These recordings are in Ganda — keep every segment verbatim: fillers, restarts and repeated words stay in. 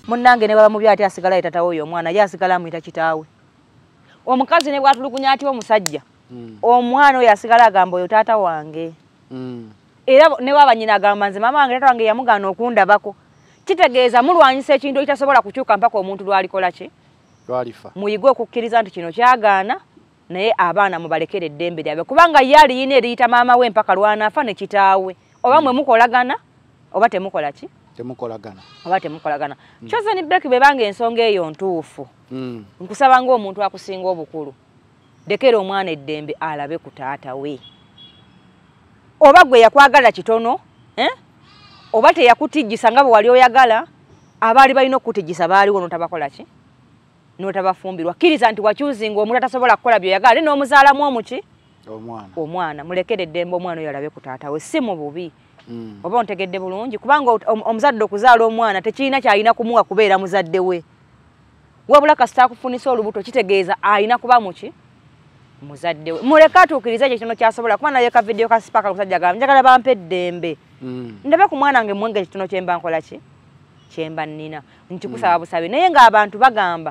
Munnange ne baba mu byati asigala etatawo oyo omwana ye asigala amuyita kitaawe. Omukazi ne bwatulugunya ati omusajja. Mm. Omwana oyo asigala agamba oyo taata wange. Mm. Era ne baba nyina agamba nze mama wange taata wange yamugana okundabako. Kitegeeza mulwanyisa ekintu ekitasobola kukyuka mpaka omuntu lwalikola ki? Lwalifa. Muyigwe okukkiriza nti kino kyagaana naye abaana mubalekere eddembe lyabwe kubanga yali yina eriyita maama we mpaka lwanaafa ne kitaawe. Oba mwe mukolagana oba temukola ki? Temukolagana. Oba temukolagana. Mm. Chosen break bebanga ensonga eyo ntuufu. Mm. Nkusaba ng'omuntu akusinga obukulu. Dekera omwana eddembe alabe ku taata we. Oba gwe yakwagala kitono, eh? Oba teyakutijjisa nga bwe wali oyagala, abaali balina okutijjisa baaliwo n'otabakola ki? N'otabafumbirwa. Kkiriza nti wakyuzinga omuntu atasobola kukola by'oyagala n'omuzaalamu omuki? Omwana. Omwana. Mulekere eddembe omwana oyo alabe ku taata we. Si mu bubi. Mm. Oba ontegedde bulungi kubanga omuzadde okuzaala omwana tekirina kyalina kumuwa kubeera muzadde we. Wabula kasita akufunisa olubuto kitegeeza alina kuba muki? Muzadde we. Muleka atuukirize ekyo kitono kyasobola kuba naye ka video ka sipaka omusajja agamba njagala bampe eddembe. Mm. Ndabe ku mwana wange mwenge kitono kyemba nkola ki? Kyemba nnina. Nkikusaba busabe naye ng'abantu bagamba.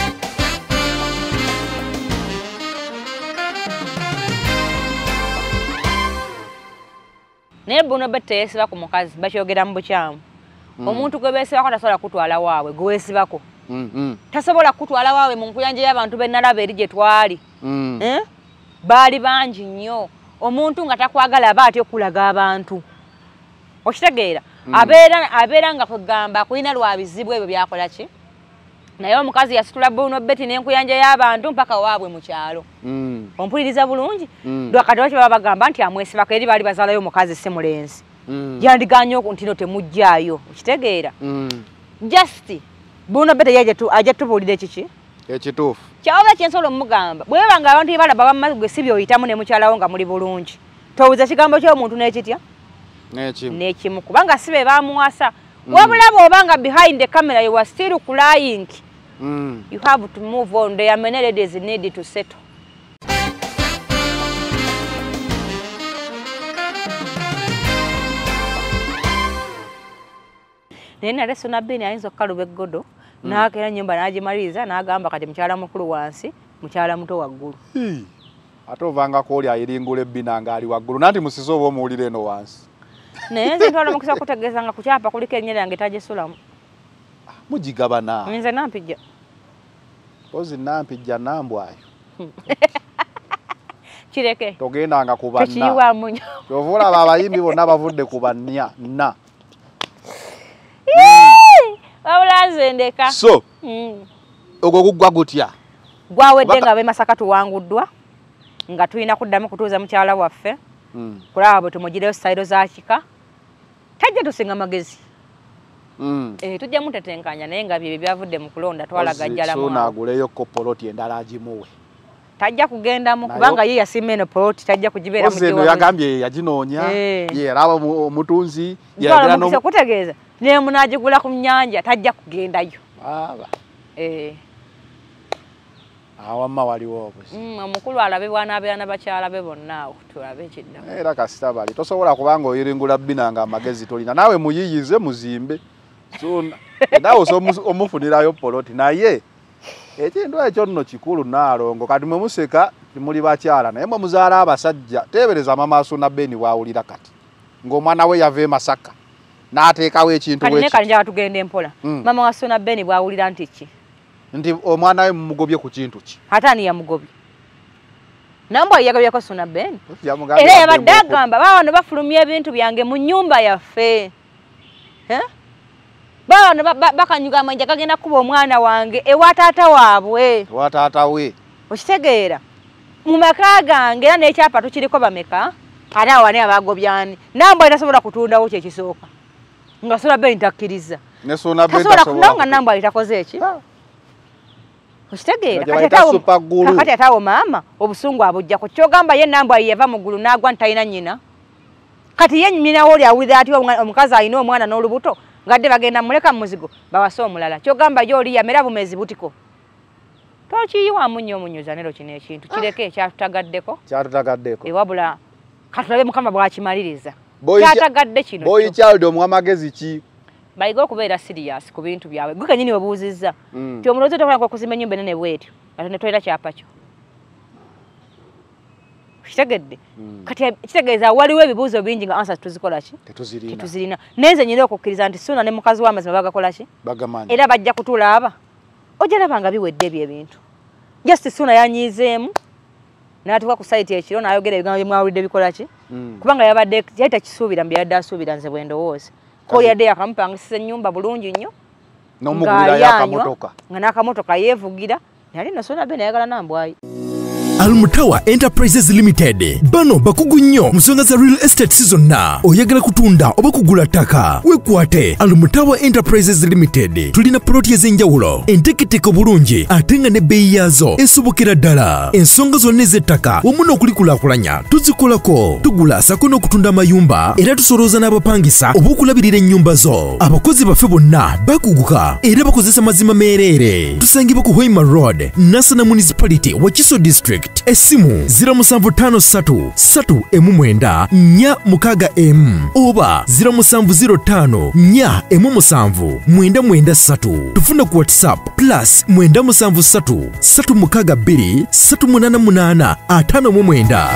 Naye Bruno Betty teyesiba ku mukazi bakyogera mu bukyamu. Mm. Omuntu gwe beesibako tasobola kutwala waabwe gwe weesibako. Mm -hmm. Tasobola kutwala waabwe mu nkuyanja y'abantu bennalaba eri gye twali. Mm. Eh? Baali bangi nnyo. Omuntu nga takwagala aba atya okulaga abantu. Okitegeera? Mm. Abeera abeera nga kugamba kulina lwa bizibu ebyo byakola ki? Naye omukazi yasitula Bruno Betty n'enkuyanja y'abantu mpaka waabwe mu kyalo. Mm. Ompuliriza bulungi? Mm. Lwakati wakyo baba bagamba nti amwesibako eri baali bazaalayo omukazi si mulenzi. Mm. Yandiganye ntino temujjaayo. Okitegeera? Mm. Just Bruno Betty ajja tubuulira ekiki? Ekituufu. Kyaba kyensobola omugamba. Bwe banga abantu balaba bamma gwe si by'oyitamu ne mukyalawo nga muli bulungi. Towuza kigambo ky'omuntu n'ekitya? N'ekimu. N'ekimu kubanga si be baamuwasa. Mm. Wabula bw'obanga behind the camera you are still crying. Mm. You have to move on. There are many ladies need to settle. Nena leso na bini ayinza okukaluba eggodo. Mm. N'akera nyumba n'agimaliza n'agamba kati mukyala mukulu wansi mukyala muto waggulu. Hey. Ate ovanga k'oli ayiringula ebbina ng'ali waggulu nanti musize oba omuwulira eno wansi. Naye nze ntwala mukisa kutegeeza nga ku kyapa kuliko erinnya lyange tagisulamu. Mugigabana. Nze nampijja. Pozi nampijja nambwayo. Kireke. Togendanga ku banna. Tekiyiwa munyo. Kyovula abayimbi bonna bavudde ku bannya nna. Wabula nze ndeka. So. Mm. Ogwo guggwa gutya? Gwawedde nga b'e Masaka tuwanguddwa nga tulina kuddamu kutuuza mukyala waffe. Mm. Kulaba bwe tumugireyo sayiro za kika. Tajja tusinga magezi. Mm. Eh tujja mutetenkanya naye nga bye byavudde mu kulonda twalaga jjala mu. So naaguleyo ko poloti endala agimuwe. Tajja kugenda mu kubanga ye yasimba eno poloti tajja kugibeera mu kiwa. Ose yagambye yaginoonya. Ye raba omutunzi yagera no kutegeeza. Ne munagigula ku nnyanja tajja kugendayo. Baba. Eh. Awamma waliwo obuzi. Mm omukulu alabe bwana abeana bakyala be bonna awo tulabe ekidda. Era kasita bali tosobola kubanga oyiringula binanga amagezi tolina nawe muyiyize muzimbe. So nawe omufunirayo poloti naye ekintu ekyo nno kikulu naalongo kati mwe museka timuli bakyala naye mwe muzaala abasajja tebereza mama Asuna Beni waawulira kati ng'omwana we yava e Masaka n'ateekawo ekintu bwe kati kale njaba tugende mpola. Mm. Mama Asuna Beni bwawulira nti ki? Nti omwana we mumugobye ku kintu ki? Hatani yamugobye. Nambwa yagabyako Asuna Beni. Era yabadde agamba baawano bafulumya ebintu byange mu nnyumba yaffe. Eh? Baawano bakanyuga amanja gagenda kuba omwana wange ewa taata waabwe. Ewa taata we. Okitegeera? Mu maka gange era n'ekyapa tukiriko bameka. Ate awo ani abagobyani. Nambwa tasobola kutundawo kye kisooka. Nga Asuna Beni takkiriza. Ne Asuna Beni tasobola nga Nambwa itakoze eki. Okitegeera? Kati ate awo maama obusungu abujja ku kyogamba ye Nambwa yeva mu ggulu n'agwa ntalina nnyina. Kati ye nnyina woli awulira ati omukazi alina omwana n'olubuto ngadde bagenda muleka mu muzigo bawase omulala. Kyogamba y'oli yamera bumezi butiko. Tokiyiwamu nnyo omunyuza nero kino ekintu kireke kyatutagaddeko. Kyatutagaddeko. Ewabula katulabe Mukama bw'akimaliriza. Kyatagadde kino. Boy child omwamagezi ki? bayiga okubeera serious ku bintu byabwe gwe kanyini obuuzizza nti omulozi tokola kwa kuzimba ennyumba enene bwetyo ate ne toyera kyapa kyo kitegedde kati kitegeeza waliwo ebibuuzo bingi nga answers tuzikola ki tetuzirina nenze nyina okukkiriza nti Ssuuna ne mukazi w'amazima bagakola ki era bajja kutulaaba ojja laba nga biwedde ebyo ebintu just Ssuuna yanyiizeemu n'atuuka ku sayiti ekiro n'ayogera ebigambo bye mwawulidde bikola ki kubanga yabadde yali takisuubira mu byabadde asuubira nze bwe ndowooza ko yadde yakamupangisiza ennyumba bulungi nnyo n'omugulira y'akamotoka nga n'akamotoka yeevugira yali no Ssuuna be nayagala nambwayi Almutawa Enterprises Limited bano bakugu nnyo mu nsonga za real estate zonna oyagala kutunda oba kugula ttaka wekwate Almutawa Enterprises Limited tulina ploti ez'enjawulo enteketeko bulungi ate nga n'ebbeeyi yaazo esobokera ddala ensonga zonna ez'ettaka wamu n'okulikulaakulanya tuzikolako tugula sako n'okutunda amayumba era tusolooza n'abapangisa oba okulabirira ennyumba zo abakozi baffe bonna bakuguka era bakozesa mazima meereere tusangibwa ku Hoima Road Nassana Municipality Wakiso District Esimu zero seven five three three emu mwenda nnya mukaaga emu oba zero seven zero five nnya emu musanvu mwenda mwenda ssatu tufuna ku WhatsApp plus mwenda musanvu ssatu ssatu mukaaga bbiri ssatu munaana munaana ataano mu mwenda.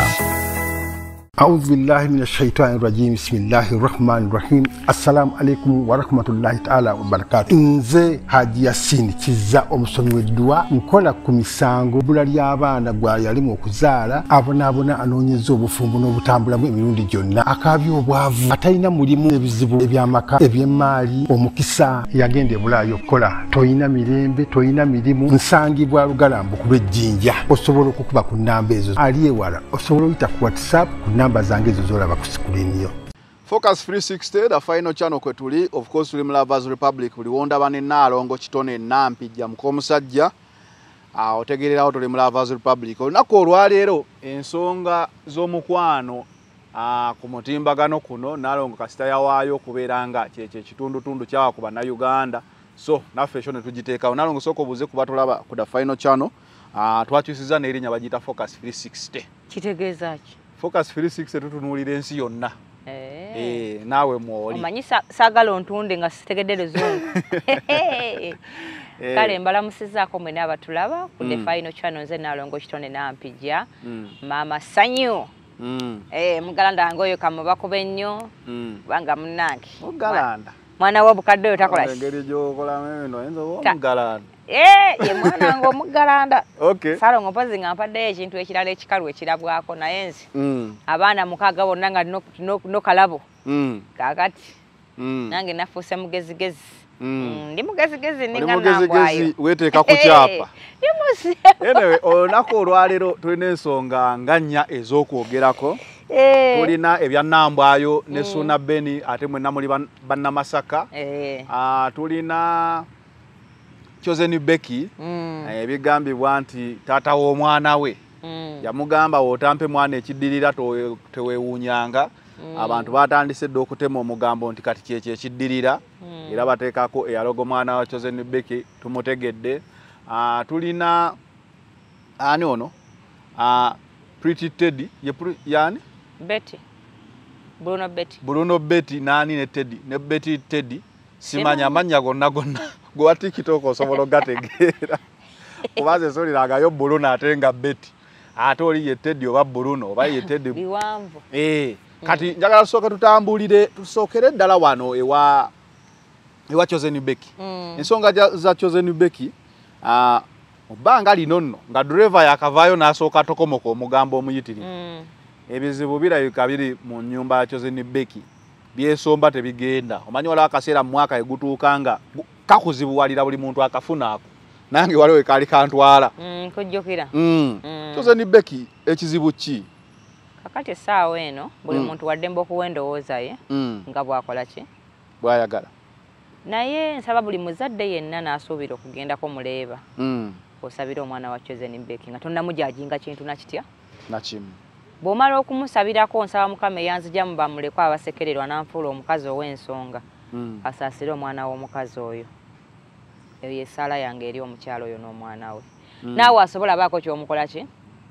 أعوذ بالله من الشيطان الرجيم بسم الله الرحمن الرحيم السلام عليكم ورحمة الله تعالى وبركاته nze Haji Yasin kiza omusomi w'eddwa nkola ku misango bula ly'abaana gwa yalimu okuzaala abonaabona anoonyeza obufumbo n'obutambulamu emirundi gyonna akaabya obwavu atalina mulimu ebizibu eby'amaka eby'emmaali omukisa yagenda ebulaayo okukola toyina mirembe toyina mirimu nsangibwa lugalambu ku lw'ejjinja osobola okukuba ku nnamba ezo ali ewala osobola oyita ku WhatsApp ku namba zange ezo z'olaba ku screen yo. Focus three sixty the final channel kwe tuli of course tuli mu Lovers Republic buli wonda bane Nalongo Kitone Nampijja Mukomusajja ah otegererawo tuli mu Lovers Republic olunaku olwaleero ensonga z'omukwano ah ku mutimbagano kuno Nalongo kasita yawaayo okubeeranga kyekye kitundu tundu kyawa ku bana Uganda so naffe ekyo ne tugiteekawo Nalongo soko buze kuba tulaba ku the final channel ah twakyusiza n'erinnya bagiyita Focus three sixty kitegeeza ki Focus three sixty tutunuulira ensi yonna. Eh. Eh, nawe mwoli. Omanyi saagala ontunde nga sitegedde luzungu. Kale mbalamusizaako mwe n'abatulaba ku the final channel nze Nalongo Kitone Nampijja. Mama Sanyu. Mm. Eh, mugalanda ngoyo kamubako ennyo. Banga munnange. Mugalanda. Mwana wo bukadde oyo takola ki? Engeri gy'okola eno enzo mugalanda. Eh, ye mwana ngo mugalanda. Okay. Salongo mpozi nga mpadde ekintu ekirala ekikalu ekirabwako naye nzi. Mm. Abaana mukaaga bonna nga no, no, no kalabo. Mm. Kakati. Mm. Nange nafuuse mugezigezi. Mm. Ndi mugezigezi ninga nambwayo. mugezigezi weteeka ku kyapa. Ndimusi. Anyway, olunaku olwaleero tulina ensonga nga nnya ez'okwogerako. Eh. Tulina ebya Nambwayo ne Ssuuna Beni ate mwenna muli bannamasaka. Eh. Ah tulina Chosen Becky mm. ebigambibwa nti taata w'omwana we mm. yamugamba wootampe mwana ekiddirira teweewuunyanga mm. abantu batandise dde okutema omugambo nti kati kyekyo ekiddirira mm. era bateekako eyalogo mwana wa Chosen Becky tumutegedde uh, tulina ani ono uh, Pretty Teddy ye yani Betty Bruno Betty Bruno Betty nani ne Teddy ne Betty Teddy simanya amanya gonna gonna gwa TikTok osobola gategeera kubaze soliraga yo Bruno atenga Betty ate oli ye Teddy oba Bruno oba ye Teddy biwanvu eh kati mm. njagala soka tutambulire tusokere ddala wano ewa ewa Chosen Becky mm. ensonga za Chosen Becky ah uh, obanga lino nno nga driver yakavayo n'asooka tokomoko omugambo omuyitiri mm. ebizibu birabika biri mu nnyumba ya Chosen Becky byesomba tebigenda omanyi wala akaseera mu mwaka egutuukanga kakuzibuwalira buli muntu akafuna ako nange waliwo kali kantwala mm, kujjukira mm. mm. Chosen Becky ekizibu ki kakati essaawa eno buli mm. muntu waddemba okuwa endowooza ye mm. nga bwakola ki bwayagala naye nsaba buli muzadde yenna n'asuubira okugendako muleeba mm. osabira omwana wa Chosen Becky nga tonnamujajinga kintu nakitya nakimu bw'omala okumusabirako nsaba Mukama eyanzija mu bamulekwa abasekererwa n'anfuula omukazi ow'ensonga mm. asaasire omwana w'omukazi oyo eyo yesaala yange eri omukyalo oyo n'omwana we mm. naawe asobola baako ky'omukola ki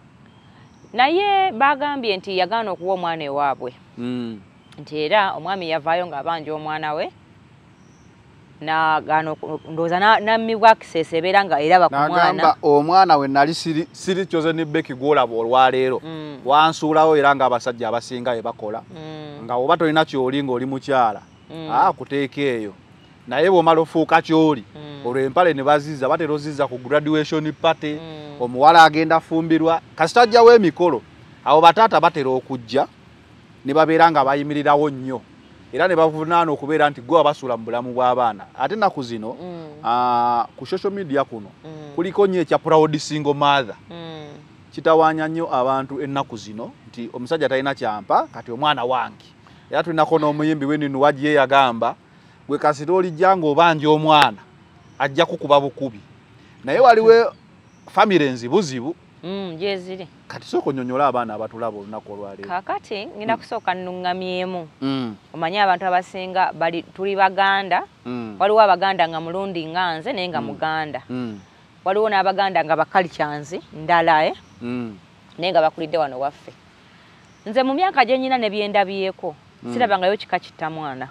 naye bagambye nti yagaana okuwa omwana ewaabwe mm. nti era omwami yavaayo ng'abanja omwana we na gano ndoza na namibwa kisesebera nga era bakumwana nagamba omwana we nali siri siri kyoze ni beki gola bolwa lero mm. wansulawo era nga abasajja abasinga e bakola mm. nga oba tolina kyolinga oli mukyala mm. ah kuteeka eyo naye bw'omala ofuuka kyoli mm. olwo empale ne baziza batera ozizza ku graduation party mm. omuwala agenda fumbirwa kasitajjawo emikolo awo bataata batera okujja ne babeera nga bayimirirawo nnyo era ne bavunaana okubeera nti gwe abasula mu bulamu bw'abaana ate ennaku zino mm. uh, ku social media kuno mm. kuliko nnyo ekya proud single mother mm. kitawaanya nnyo abantu ennaku zino nti omusajja talina kyampa kati omwana wange era tulinako n'omuyimbi w'eninu wagiye yagamba gwe kasita olijja ng'obanja omwana ajja kukuba bukubi naye waliwo famire enzibuzibu mm, jezire kati soko nyonyola abaana abatulaba olunaku olwaleero kakati ngina mm. kusooka nnuŋŋamyemu mm. omanye abantu abasinga bali tuli baganda mm. waliwo abaganda nga mulundi nga nze naye nga mm. muganda mm. waliwo n'abaganda nga bakalicyanzi ndala eh? mm. naye nga bakulidde wano waffe nze mu myaka gye nnyina ne byendabyeko mm. sirabangayo kika kitta mwana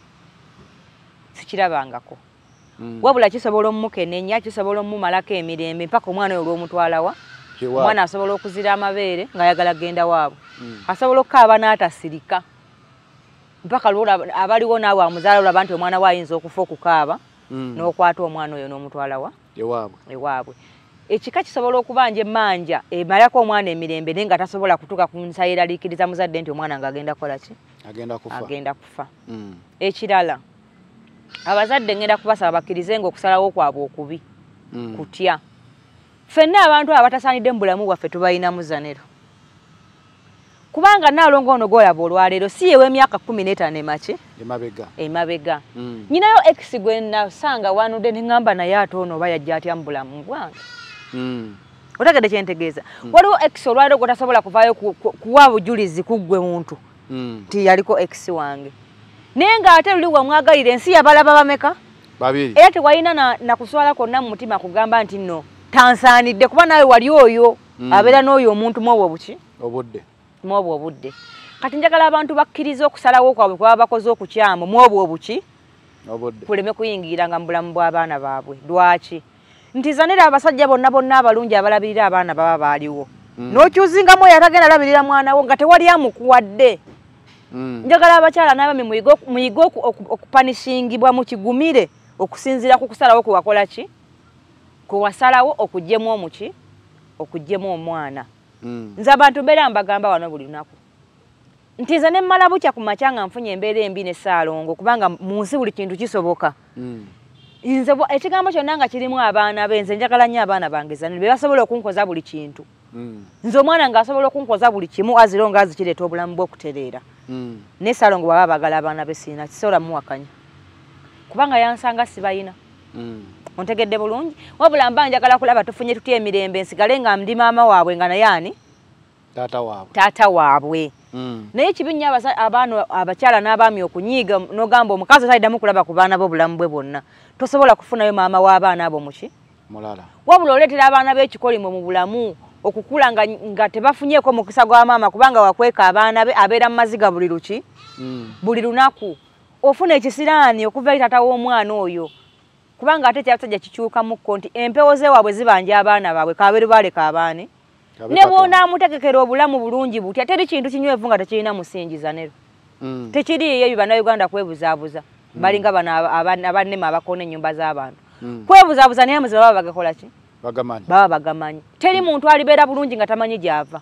sikirabangako mm. wabula kisobola omukenenya kisobola omumalako emirembe mpaka omwana oyo olw'omutwalawa omwana asobola okuzira amabeere ng'ayagala genda waabwe mm. asobola okukaaba n'atasirika mpaka lwola abaliwo naawe amuzaala olaba nti omwana we ayinza okufa okukaaba mm. n'okwata omwana oyo n'omutwalawa ewaabwe ewaabwe ekika kisobola okubanja emmanja emalako omwana emirembe naye nga tasobola kutuuka ku nsa yeraliikiriza muzadde nti omwana ng'agenda kukola ki agenda kufa agenda kufa mm. ekirala abazadde ngenda kubasaba bakkirizenga okusalawo kwabwe okubi mm. kutya ffenna abantu abatasaanidde mu bulamu bwaffe tubalinamu zanero kubanga naalongo ono gwolaba olwaleero si yewe emyaka kumi n'etaano emaki emabega emabega mm. nyinayo ex gwe nasanga wanudde ne ŋŋamba naye ate ono oba yajja atya mu bulamu bwange mm. otegedde kyentegeeza mm. waliwo ex olwaleero gwe tasobola kuvaayo kuwa bujulizi kuggwe muntu nti mm. yaliko ex wange naye ng'ate luli wamwagalira ensi yabalaba bameka babiri era tewalina na, na kuswala konna mu mutima kugamba nti nno tansaanidde kuba nawe wali oyo mm. abeera n'oyo omuntu mu obwo buki obudde mu obwo obudde kati njagala abantu bakkiriza okusalawo kwabwe kwaba bakoze okukyamu mu obwo obuki obudde kuleme kuyingiranga mu bulamu bw'abaana baabwe lwaki nti zanira abasajja bonna bonna abalungi abalabirira abaana baba baaliwo mm. n'okyuzingamu oyo atagenda alabirira mwana wo nga tewali amukuwadde mm. njagala abakyala n'abami muyige okupanishingibwa mu kigumire okusinziira ku kusalawo kwe wakola ki kwe wasalawo okugyemu omuki okugyemu omwana mm. nze abantu mbeera mbagamba wano buli lunaku nti nze ne mmala bukya ku makya nga nfunye embeera embi ne Ssaalongo kubanga mu nsi buli kintu kisoboka mm. nze ekigambo kyonna nga kirimu abaana be nze njagala nnyo abaana bange zanire be basobola okunkoza buli kintu mm. nze omwana ng'asobola okunkoza buli kimu aziro nga azikireeta obulamu bw'okutereera mm. ne Ssaalongo baba bagala abaana be siina kisobola muwakanya kubanga yansanga sibayina mm. ontegedde bulungi wabula mba njagala kulaba tufunye tutya emirembe nsigale nga ndi maama waabwe nga naye ani taata waabwe taata waabwe mm. naye kibi nnyo abaana abakyala n'abaami okunyiiga n'ogamba omukazi taliddamu kulaba ku baana b'obulamu bwe bonna tosobola kufunayo maama w'abaana abo muki mulala wabula oleetera abaana b'ekikolimo mu bulamu okukula nga, nga tebafunyeeko mukisa gwa maama kubanga wakweka abaana be abeera mu maziga buli luki mm. buli lunaku ofuna ekisiraani okuva eri taata w'omwana oyo kubanga ate kyabasajja kikyukamukko nti empewo ze waabwe zibanja abaana baabwe kabeeru baaleka abaani ne bw'onaamutegekera obulamu bulungi butya teri kintu kinywevu nga tekirina musingiza nero mm. tekiriiyo ebyo bannayuganda kwebuzaabuza mm. balinga bano abannema abakoona ennyumba z'abantu mm. kwebuzaabuza naye amazima baba bagakola ki bagamanyi baba bagamanyi teri mm. muntu alibeera bulungi nga tamanyi gy'ava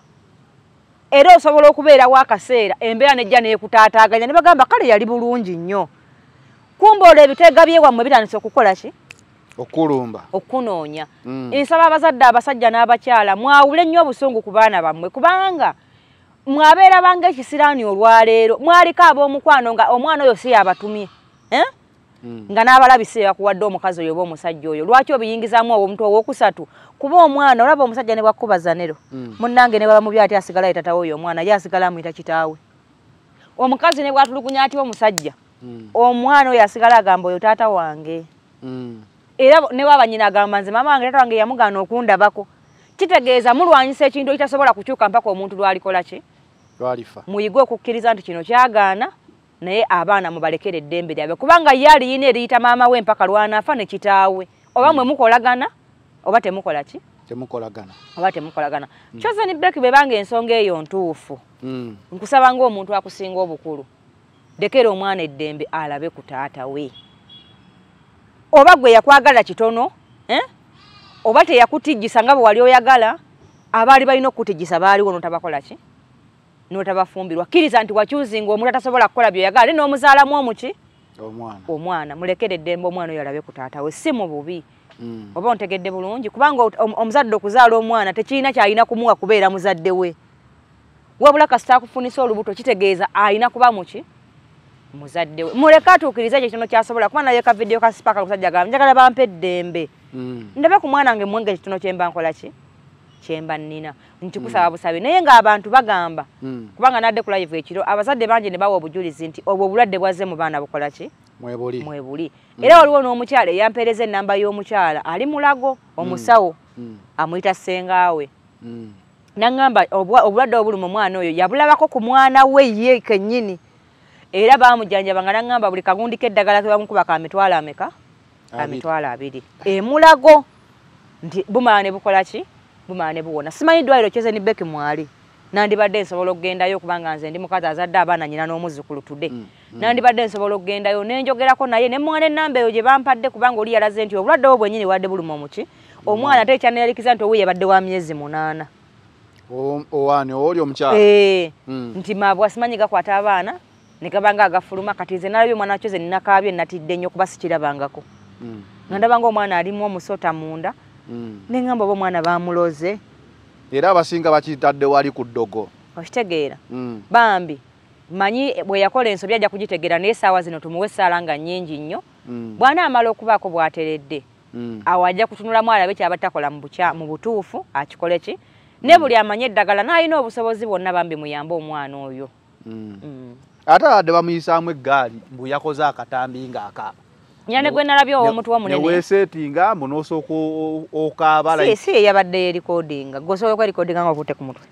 era osobola okubeerawo akaseera embeera nejja neekutaataaganya ne bagamba kale yali bulungi nnyo kumba olwo ebiteega byewammwe bitandise okukola ki okulumba okunoonya mm. nsaba abazadde abasajja n'abakyala mwawule nnyo obusungu ku baana bammwe kubanga mwabeera banga ekisiraani olwaleero mwaliko ab'omukwano nga omwana oyo si yabatumye eh? mm. nga n'abalabise yakuwadde omukazi oyo oba omusajja oyo lwaki obiyingizaamu omuntu ow'okusatu kuba omwana olaba omusajja ne bwakkubaza nero mm. munnange ne baba mubi ate asigala yetatawo oyo omwana ye asigala amuyita kitaawe omukazi ne bwatulugunya ati omusajja mm. omwana oyo asigala agamba oyo taata wange mm. era ne baba nyina agamba nze mama wange taata wange yamugaana okundabako kitegeeza mulwanyisa ekintu ekitasobola kukyuka mpaka omuntu lwalikola ki lwalifa muyige okukkiriza nti kino kyagaana naye abaana mubalekere eddembe lyabe kubanga yali yine eriyita maama we mpaka lwanafa ne kitaawe oba mwe mukolagana oba temukola ki temukolagana oba temukolagana mm. Chosen Beck bebanga ensonga eyo ntuufu mm. Nkusaba ng'omuntu akusinga obukulu dekera omwana eddembe alabe ku taata we oba gwe yakwagala kitono eh? Oba teyakutijjisa nga bwe wali oyagala abaali balina okutijjisa baaliwo notabakola ki notabafumbirwa kkiriza nti wakyuzinga omuntu atasobola kukola byoyagala n'omuzaalamu omuki omwana omwana mulekere eddembe omwana oyo alabe ku taata we si mu bubi mm. Oba ontegedde bulungi kubanga omuzadde okuzaala omwana tekirina kyalina kumuwa kubeera muzadde we wabula kasita akufunisa olubuto kitegeeza alina kuba muki muzadde we muleke atuukirize ekyo kitono kyasobola kuba naye ka video ka sipaka omusajja agamba njagala bampe eddembe mm. Ndabe ku mwana wange mwenge ekitono kyemba nkola ki kyemba nnina ntikusaba mm. busabe naye ng'abantu bagamba mm. kubanga nadde ku live ekiro abazadde bangi ne bawa obujulizi nti obwo obulwadde bwazze mu baana bukola ki mwebuli mwebuli mm. Era waliwo n'omukyala eyampeereza ennamba y'omukyala ali mulago omusawo mm. Amuyita sengaawe mm. Nangamba obulwadde obuli mu mwana oyo yabulabako ku mwana we ye kennyini era baamujanjaba nga nangamba buli kagundi k'eddagala ke bamukuba ka mitwalo ameka amitwalo abiri emulago nti bumala ne bukola ki bumala ne buwona simanyi ddwaliro Chosen Beck mwali nandibadde nsobola okugendayo kubanga nze ndi mukazi azadde abaana nyina n'omuzzukulu tudde mm, mm. Nandibadde nsobola okugendayo nenjogerako naye ne mwana ennamba eyo gye bampadde kubanga oli yalaze nti obulwadde obwo bwennyini wadde buluma omuki omwana ate ekyaneyalikiza nti owe yabadde wa myezi munaana owaani oli omukyala ee mm. Nti mabwa simanyi gakwata abaana ne gabanga agafuluma kati nze nalabye omwana Chosen nakaabye natidde nnyo kuba sikirabangako mm. Nga ndabanga omwana alimu omusota munda mm. Ne ngamba oba omwana bamuloze era abasinga bakitadde wali ku ddogo okitegeera mm. Bambi manyi bwe yakola ensobi ajja kugitegeera naye essaawa zino tumuwe essaala nga nnyingi nnyo mm. Bwana amala okubaako bw'ateredde mm. Awo ajja kutunulamu alabe kyaba takola mu butuufu akikole ki mm. Ne buli amanye eddagala n'alina obusobozi bwonna bambi muyambe omwana oyo mm. Mm. Ate adde bamuyisaamu eggaali mbu yakoze akatambi ng'akaaba nyane gwe nalabye omuntu wa munene neweesetinga mbu n'osooka okaaba si si yabadde yeerikodinga gwe osobola okweerikodinga nga okutte ku mutwe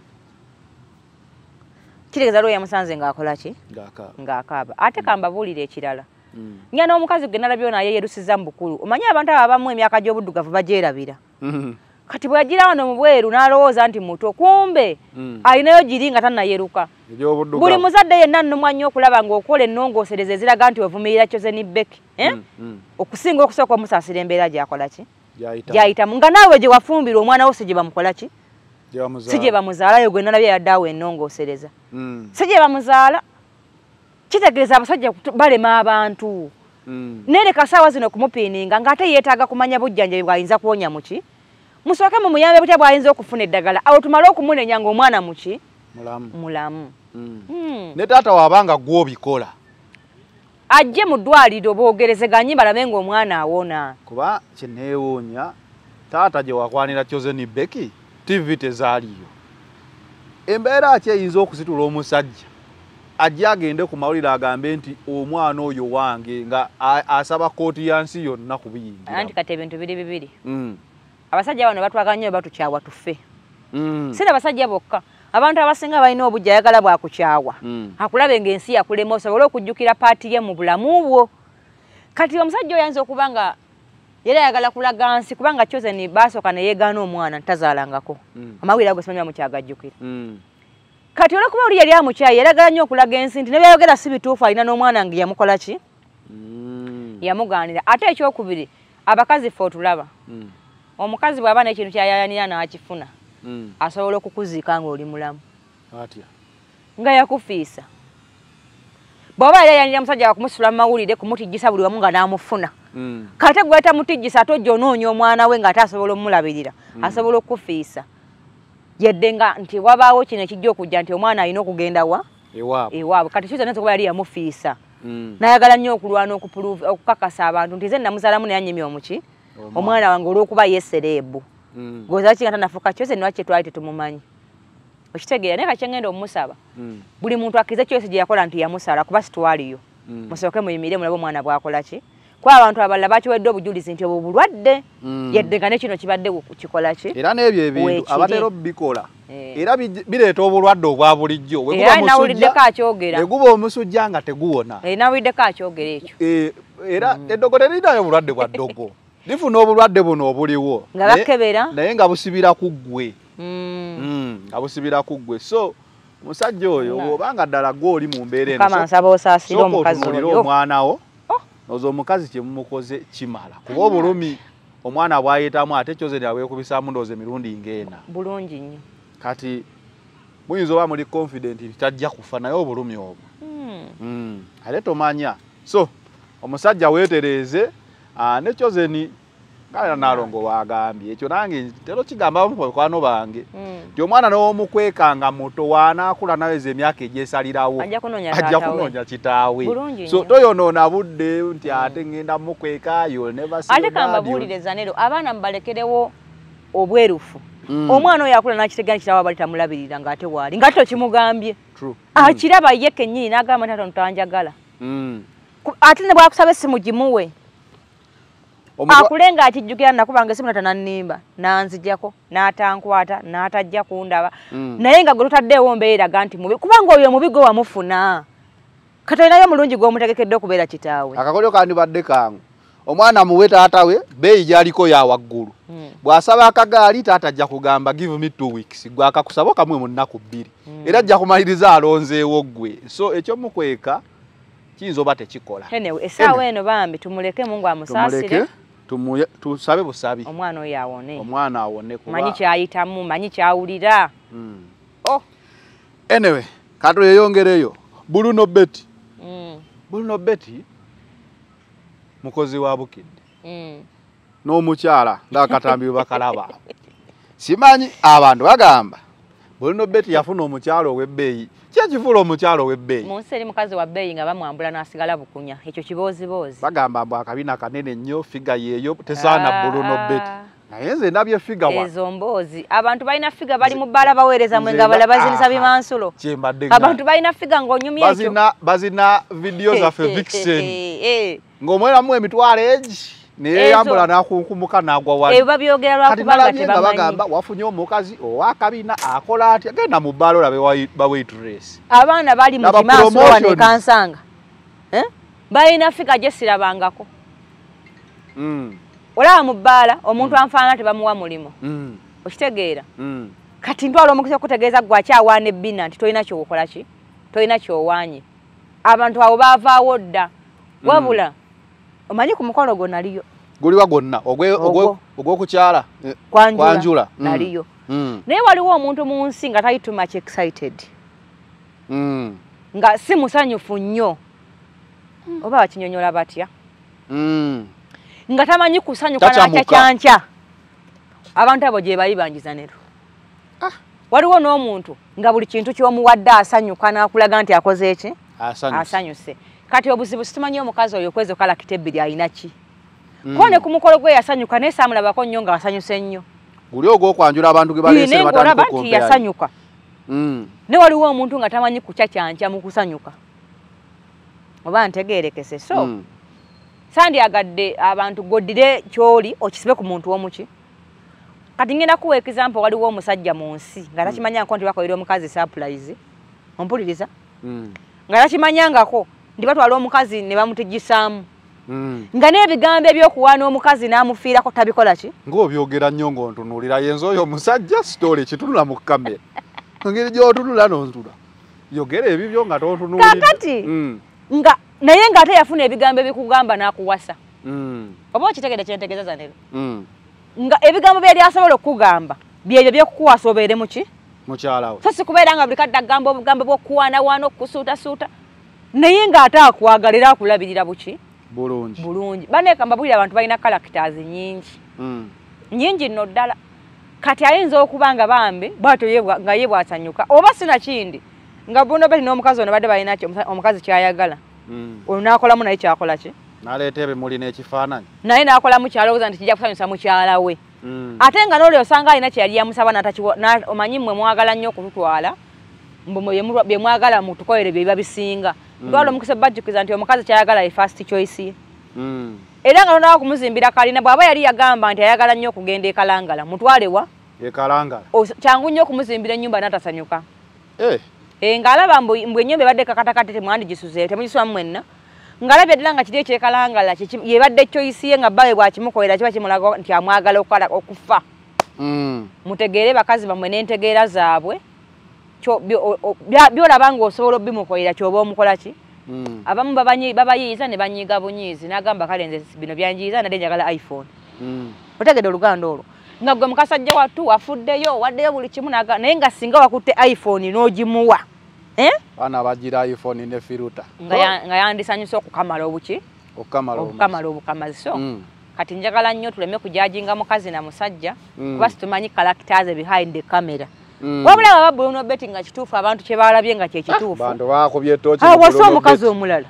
kitegeeza lwe yamusanze ng'akola ki ng'akaaba ate kambabuulire ekirala mm. Nyana omukazi gwe nalabye naye yeerusiza mu bukulu omanyi abantu abo abamu emyaka gy'obuddugavu bagyerabira mm. Kati bwe yagira wano mu bweru n'alowooza nti muto kumbe mm. Alinayo giri nga tannayeruka buli muzadde yenna nnumwa nnyo okulaba ng'okola ennongoosereza eziraga nti ovumirira Chosen Beck eh? mm, mm. Okusinga okusooka omusaasira embeera gy'akola ki gy'ayitamu nga naawe gye wafumbira omwana wo si gye bamukola ki si gye bamuzaalayo gwe nalabye yadde awo ennongoosereza mm. Si gye bamuzaala kitegeeza abasajja balema abantu mm. Nereka saawa zino kumupiininga ng'ate yeetaaga kumanya bujjanjabi bw'ayinza kuwonya muki musooke mu muyambe butya bw'ayinza okufuna eddagala awo tumale okumunenya ng'omwana muki mulamu mulamu mm. mm. Ne taata waabanga gw'obikola ajje mu ddwaliro boogerezeganye balabe ng'omwana awona kuba kyeneewoonya taata gye wakwanira Chosen Beck tivi tezaaliyo embeera ki eyinza okusitula omusajja ajje agende ku mawulire agambe nti omwana oyo wange nga asaba kooti ya nsi yonna kubiyingira anti kati ebintu biri bibiri mm. Abasajja bano batwaga nnyo batukyawa tuffe mm. Sira abasajja bokka abantu abasinga balina obujja ayagala bwakukyawa mm. Akulabe ng'ensi yakulema osobole okujjukira paati ye mu bulamu bwo kati omusajja oyinza okuba nga yera ayagala kulaga nsi kubanga Chosen baasooka ne yeegaana omwana ntazaalangako mm. Amawulire ago simanyi bamukyagajjukira mm. Kati olwokuba oli yali amukyayi yalagala nnyo okulaga ensi nti ne byayogera si bituufu alina n'omwana nga yamukola ki mm. Yamugaanira ate ekyokubiri abakazi ffe otulaba mm. Omukazi bw'aba n'ekintu kyayayanira n'akifuna mm. Asobola okukuziika ng'oli mulamu atya nga yakufiisa bw'oba yayayanira musajja wakumusula mu mawulire kumutijjisa buli wamu nga n'amufuna mm. Kate gwe tamutijjisa ate ojja onoonya omwana we ng'ate asobola omulabirira mm. Asobola okufiisa yedde nga nti wabaawo kino ekijja okujja nti omwana alina okugenda wa ewaabwe ewaabwe kati kiza naye kuba yali yamufiisa mm. N'ayagala nnyo okulwana okukakasa abantu nti ze namuzaalamu naye anyimye omuki omwana wange olw'okuba yesereebu mm. Goza kinga tanafuka Chosen lwaki twali tetumumanyi okitegeera naye kati ngenda omusaba mm. Buli muntu akkirize Chosen gye yakola nti yamusala kuba situwaliyo mm. Musooke muyimire mulabe omwana bw'akola ki kwa abantu abalala bakiwedde obujulizi nti obwo bulwadde yedde nga ne kino kibadde kikola ki era n'ebyo ebintu abatera bikola era bireeta obulwadde obwa bulijjo nawuliddeko akyogera eguba omusujja nga teguwona nawuliddeko akyogera ekyo era eddogo terinayo obulwadde bwa ddogo lifuna obulwadde buno obuliwo nga bakebera naye nga busibira ku ggwe nga busibira ku ggwe so omusajja oyo obanga ddala gw'oli mu mbeera eno omwana wo nozo omukazi kyemumukoze kimala kuba obulumi omwana bwayitamu ate kyozeni abwekubisaamu ndoozi emirundi ng'ena bulungi nnyo kati muyinza oba muli confident tajja kufa naye obulumi obwo ate tomanya so omusajja weetereeze ne kyozeni ngala nalongo wagambye ekyo nange tero kigamba mukwano bange nti omwana n'omukwekanga muto wanaakula naweza emyaka egyesalirawo ajja kunoonya kitaawe so toyonoona budde nti ate ngenda mukweka ate kambabuuliriza nero abaana mubalekerewo obwerufu omwana oyo akula nakitegana kitaawe abali tamulabirira ng'ate waali ng'ate tokimugambye akiraba ye kennyini n'agamba nti ate ntanjagala ate ne bwakusaba essimu gimuwe akulenga akijjukira nakubanga essimu natanannimba nanzijjako n'atankwata n'atajja kundaba naye nga gwe totaddeewo mbeera ga nti mubi kubanga oyo mubi gwe wamufuna katalinayo mulungi gw'omutegekedde okubeera kitaawe akakolyo kandibadde kangu omwana muwe taata we beeyi gy'aliko ya waggulu bw'asaba akagaali taata ajja kugamba give me two weeks gwe akakusaba okamwe mu nnaku bbiri era ajja kumaliriza alonzeewo ggwe so ekyomukweka kiyinza oba tekikola essaawa eno bambi tumuleke mungu amusaasire tusabe busabi omwana oyo awone omwana awone kuba manyi kyayitamu manyi kyawulira oh anyway kato yeyongereyo Bruno Betty Bruno Betty mukozi wa Bukidde n'omukyala ndakatambi bakalaba simanyi abantu bagamba Bruno Betty yafuna omukyala ow'ebbeeyi kyekifula omukyala ow'ebbeeyi munsi eri mukazi wa bbeeyi nga bamwambula n'asigala bukunya ekyo kiboozi-boozi bagamba mbu akabina kanene nnyo figa yeeyo tesaana Bruno Betty naye nze ndabye figa wa ezo mboozi abantu balina figa bali mu bbaala baweereza mwenga bala bazinisa bimansulo abantu balina figa ng'onyumya ekyo bazina vidiyo zaffe Vixen ng'omweramu emitwalo egi naye yambula n'akunkumuka n'agwa wali ebyo babyogera lwakubanga tebamanyi bagamba wafunye omukazi ow'akabina akola atya genda mu bbaala olabe ba waitress abaana bali mu kimaaso wane kansanga balina figa gye sirabangako olaba mu bbaala omuntu anfaanana tebamuwa mulimo okitegeera kati ntwala omukisa okutegeeza gwe akyawaana ebbina nti tolina kyokola ki tolina kyowaanye abantu abo baavaawo dda wabula omanyi ku mukono gwo naliyo guliwa gwonna ogw'okukyala kwanjula naliyo naye waliwo omuntu mu nsi nga tali too much excited nga si musanyufu nnyo oba bakinyonyola batya nga tamanyi kusanyuka nakyakyankya abantu abo gye bali bangiza nero waliwo n'omuntu nga buli kintu ky'omuwadde asanyuka n'akulaga nti akoze eki asanyuse kati obuzibu situmanyi omukazi oyo kwezo kalakita ebbiri alina ki ko ne ku mukolo gwe yasanyuka naye saamulabako nnyo nga asanyuse nnyo guli ogw'okwanjula abantu ge baleese batandika nti yasanyuka ne waliwo omuntu nga tamanyi kukyakyankya mu kusanyuka oba ntegeerekese so sandyagadde abantu goddire kyoli okisibe ku muntu omuki kati ngenda kuwa example waliwo omusajja mu nsi nga takimanyangako nti bakolera omukazi surprise ompuliriza nga takimanyangako ndi batwala omukazi ne bamutiggisaamu nga n'ebigambo ebyokuwaana omukazi n'amufiirako tabikola ki ng'obyogera nnyo ng'ontunuulira yenza oyo omusajja sitoole kitunula mu kamera engeri gy'otunula n'ontula yogera ebibyo nga tontunuulira kakati nga naye ng'ate yafuna ebigambo ebikugamba n'akuwasa oba okitegede kyentegeeza zanero nga ebigambo byali asobola okukugamba byebyo by'okukuwasa obeere muki mukyala we so si kubeera nga buli kadde agamba obugambo bw'okuwaanawaana okukusuutasuuta naye ng'ate akwagalira akulabirira buki bulungi bulungi baneeka mbabuulira abantu balina characters nyingi nyingi nno ddala kati ayinza okuba nga bambi bwatyo nga ye bwasanyuka oba sinakindi nga Bruno Betty n'omukazi ono badde balina omukazi kyayagala ono n'akolamu naye kyakola ki n'aleeta ebimuli n'ekifaananyi naye n'akolamu kyalowooza nti kijja kusanyusa mukyala we ate nga n'oli osanga alina kyeyali yamusaba omanyi mmwe mwagala nnyo okututwala bye mwagala mutukolere bye biba bisinga ntwala omukisa bajjukiza nti omukazi kyayagala ye first choice ye era nga nona kumuzimbira kalina bwaba yali yagamba nti ayagala nnyo okugenda e Kalangala mutwale wa e Kalangala kyangu nnyo okumuzimbira ennyumba n'atasanyuka eh e ngalaba mbu mbu ennyumba ebadde kakatakate temwandi gisuze temugiswa mwenna ngalabye ddala nga kiri ekye Kalangala yebadde choice ye nga bbawe bwakimukolera kiba kimulaga nti amwagala okufa mm. mutegeere bakazi bamwe n'entegeera zaabwe byolaba nga osobola obimukolera kyoba omukola ki mm. abamu babayiiza ne banyiiga bunyiizi n'agamba kale nze bino byanjiiza nadde njagala iPhone mm. otegedde oluganda olwo nga gwe mukasajja wattu wafuddeyo waddeyo buli kimu naye nga singa wakutte iPhone n'ogimuwa eh? Bana bagira iPhone ne filter nga yandisanyusa okukamala obuki okukamala obukamazi so mm. kati njagala nnyo tuleme kujajinga mukazi na musajja mm. kuba situmanyi characters behind the camera mm. wabula baba Bruno Betty nga kituufu abantu kye balabye nga kye kituufu bantu bakubye tochi ah wasa omukazi omulala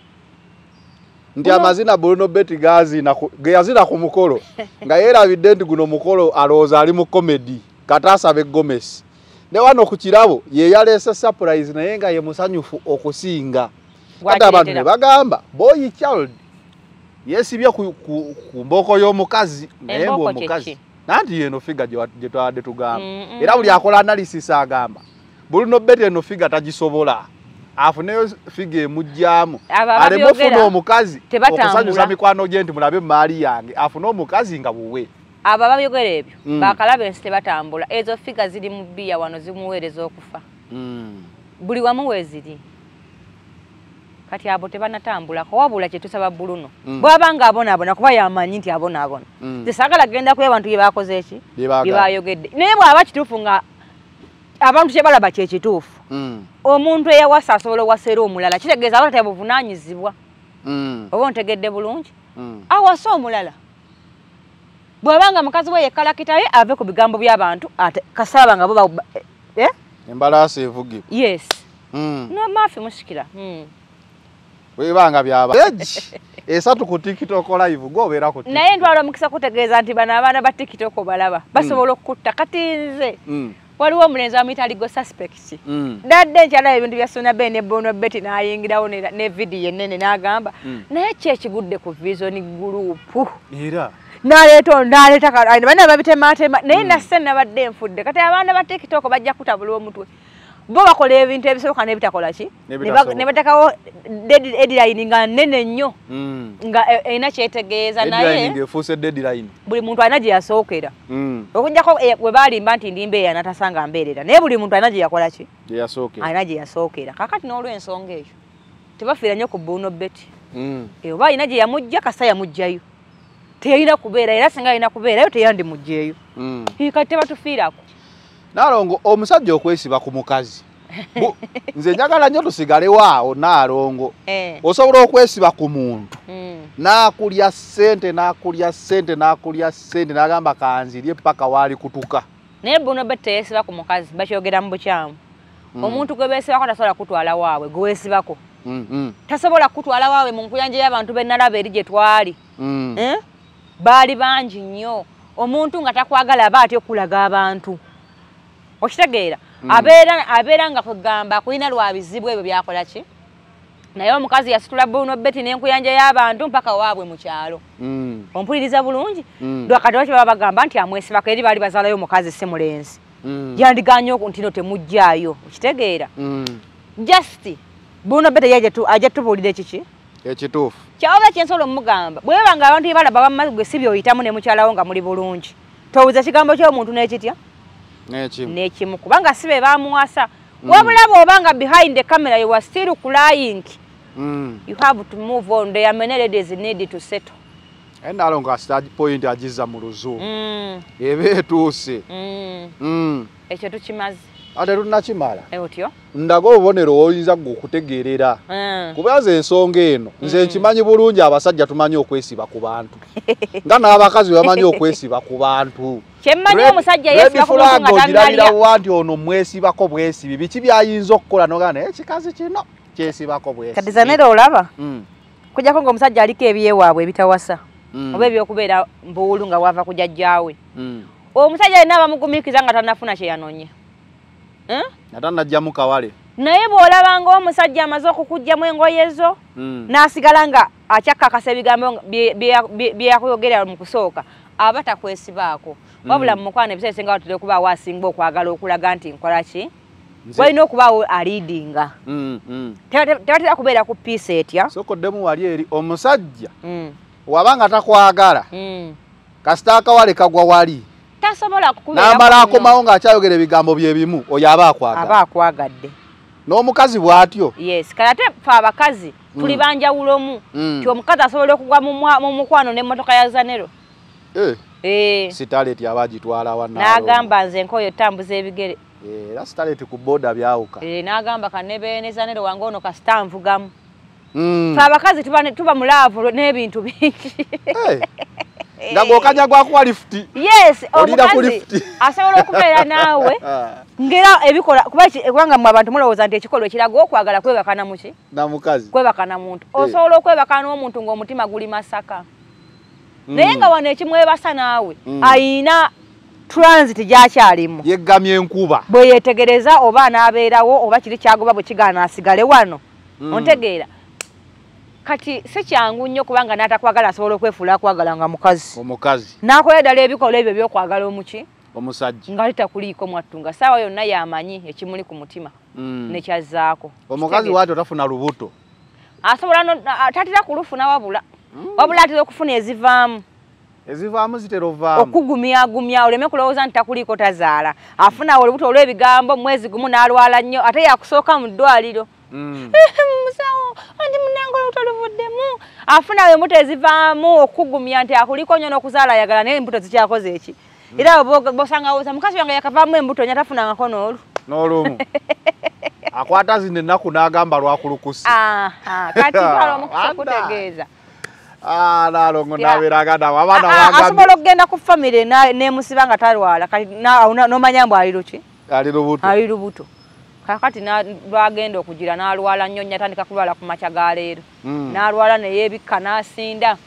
ndi amazina Bruno Betty gazi na ge yazira ku mukolo nga yerabidde ndi guno mukolo alooza ali mu comedy katasa be Gomez ne wano ku kirabo ye yalese surprise naye nga ye musanyufu okusinga kati abantu ne bagamba boy child yesibye ku, ku, ku mboko y'omukazi naye ngo omukazi nanti yeno figa gye twade tugamba mm -mm. era buli akola analysis agamba Bruno Betty eno figa tagisobola afuneyo figa emujjamu aleme funa omukazi okusanyusa mikwano gye nti mulabe maali yange afune omukazi nga buwe aba babyogera ebyo mm. bakalabe nsi tebatambula ezo figa ziri mu bbiya wano zimuweereza okufa mm. buli wamu weeziri kati abo tebanatambula ko wabula kye tusaba Bruno mm. bwabanga abona abona kuba yamanyi nti abona abona mm. tesagala genda ku abantu bye bakoze eki bibayogedde naye bwaba kituufu nga abantu kye balaba kye kituufu mm. omuntu eyawasa asobola owasera omulala kitegeeza abantu tebuvunanyizibwa mm. oba ontegedde bulungi mm. awasa omulala bwabanga mukazi we yekalakitaye ave ku bigambo by'abantu ate kasaba nga bo eh embalasi evugi yes mm. no mafi mushikira mm. webanga byaba esatu ku TikTok live gobeera ku naye ntwala mukisa kutegeeza nti bana abaana ba TikTok balaba basobola okutta kati nze mm. waliwo omulenzi amuyita aligo suspect mm. dadde nkyala ebintu bya Sona Bene Bruno Betty n'ayingirawo ne video ennene n'agamba mm. naye kye ekigudde ku Vision Group era naleeta naleeta bana babitematema naye mm. nasse nabadde enfudde kati abaana ba TikTok bajja kutabula omutwe bo bakola ebintu ebisoboka n'ebitakola ki ne batekawo deadline nga nnene nnyo mm. nga erina kyetegeeza naye efuuse deadline buli muntu alina gye yasookera mm. okujjako we balimba nti ndi mbeera natasanga mbeerera naye buli muntu alina gye yakola ki alina gye yasookera kakati n'olw'ensonga eyo tebafiira nnyo ku Bruno Betty mm. oba alina gye yamujja kasa yamujjayo teyalina kubeera era singa alina kubeerayo teyandi mujjeeyo mm. kati tebatufiirako Nalongo omusajja okwesiba ku mukazi nze njagala nnyo tusigale waawo Nalongo eh. Osobola okwesiba ku muntu mm. nakulya ssente nakulya ssente nakulya ssente nagamba kanzirye paka wali kutuka naye Bruno Betty yesiba ku mukazi bakyogera mu bukyamu mm. omuntu gwe beesibako tasobola kutwala waawe gwe weesibako mm -hmm. tasobola kutwala waawe mu nkuyanja y'abantu bennalaba eri gye twali mm. eh? baali bangi nnyo omuntu nga takwagala aba atya okulaga abantu okitegeera mm. abeera abeera nga kugamba kulina lwa bizibu ebyo byakola ki naye omukazi yasitula Bruno Betty n'enkuyanja y'abantu mpaka waabwe mu kyalo mm. ompuliriza bulungi mm. lwakati wakyo baba bagamba nti amwesibako eri baali bazaalayo omukazi si mulenzi mm. yandiganye ntino temujjaayo okitegeera mm. just Bruno Betty ajja tubuulira ekiki ekituufu kyawula kyensobola omugamba bweba nga abantu balaba wamma gwe si byoyitamu ne mukyalawo nga muli bulungi towuza kigambo ky'omuntu n'ekitya n'ekimu n'ekimu kubanga si be baamuwasa mm. wabula bw'obanga behind the camera you are still crying mm. you have to move on. There are many ladies need to settle. Nalongo asitaji point ajiza mu luzu mm. ebe etuuse mm. mm. ekyo tukimaze ate tunakimala otyo ndago obubonero oyinza okutegeerera mm. kubaza ensonga eno nze mm. nkimanyi bulungi abasajja tumanyi okwesiba ku bantu nga n'abakazi bamanyi okwesiba ku bantu kyemmanyi omusajja yesiba ku bantu nga tanalira wanti ono mwesibako bwesibi biki byayinza okukola nogana ekikazi kino kyesibako bwesibi kati zanero olaba mm. kujjako ng'omusajja aliko ebyewaabwe ebitawasa mm. oba ebyokubeera mbuwulu nga wava kujajjaawe mm. omusajja alina abamugumiikiza nga tanafuna kye yanonye Hmm? Natanajja mu kawale. naye bw'olabanga omusajja amaze okukugyamu engoye zo n'asigala nga akyakakasa ebigambo bye yakuyogera mu kusooka aba takwesibaako wabula mu mukwano ebiseera ebisinga watera okubaawo asinga okwagala okulaga nti nkola ki walina okubaawo aliidinga tebatera kubeera ku piisa etya sokoddemu wali eri omusajja wabanga takwagala kasita akawale kagwa wali tasobola kukubeera n'amala akomawo ng'akyayogera ebigambo bye bimu oyo aba akwagala aba akwagadde n'omukazi bw'atyo yes kale ate fe abakazi tuli banjawulomu ti omukazi asobola okugwa mu mukwano n'emmotoka ya zanero sitaleti abagitwala wana n'agamba nze nkoyo tambuza ebigere era sitaleti ku boda byawuka n'agamba kanebene zanero wange ono kasita nvugamu fe abakazi tuba mu laavu n'ebintu bingi nga gokanya gwakuwa lifuti yes omukazi asobola okubeera naawe ngera ebikola kubanga mwe abantu mulowooza nti ekikolwa ekiraga okwagala kwebakana muki namukazi kwebakana muntu osobola okwebakana n'omuntu ng'omutima guli masaka naye nga wano ekimwebasa naawe ayina transit gy'akyalimu yeggamya enkuba bwe yeetegereza oba anaabeerawo oba kiri kyagoba bwe kigaana asigale wano ontegeera kati si kyangu nnyo kubanga n'atakwagala asobola okwefuula akwagala nga mukazi omukazi n'akola ddala ebikola ebyo by'okwagala omuki omusajja nga litakuliiko mwattu nga saawa yonna yamanyi ekimuli ku mutima nekyazzaako omukazi waatyo tafuna lubuto asobola tatera kulufuna wabula wabula atera okufuna ezivaamu ezivaamu zitera ovaamu okugumyagumya oleme kulowooza nti takuliiko tazaala afuna olubuto olw'ebigambo mwezi gumu n'alwala nnyo ate yakusooka mu ddwaliro musawo andi munange olubuto luvuddemu afuna embuto ezivaamu okugumya nti akuliko nnyo n'okuzaala ayagala naye embuto zikyakoze eki era bosanga mukazi wange yakavaamu embuto nya tafunangako n'olu n'olumu akwata zino ennaku n'agamba lwakulukusi kati twala omukusa kutegeeza nalongo nabeeragana abaana asobola okugenda ku famire nemusiba nga talwala n'omanya mbu ali luki ali lubuto ali lubuto kakati lwagenda okugira n'alwala nnyo nnyo atandika kulwala ku makya ga leero n'alwala neyeebikka n'asinda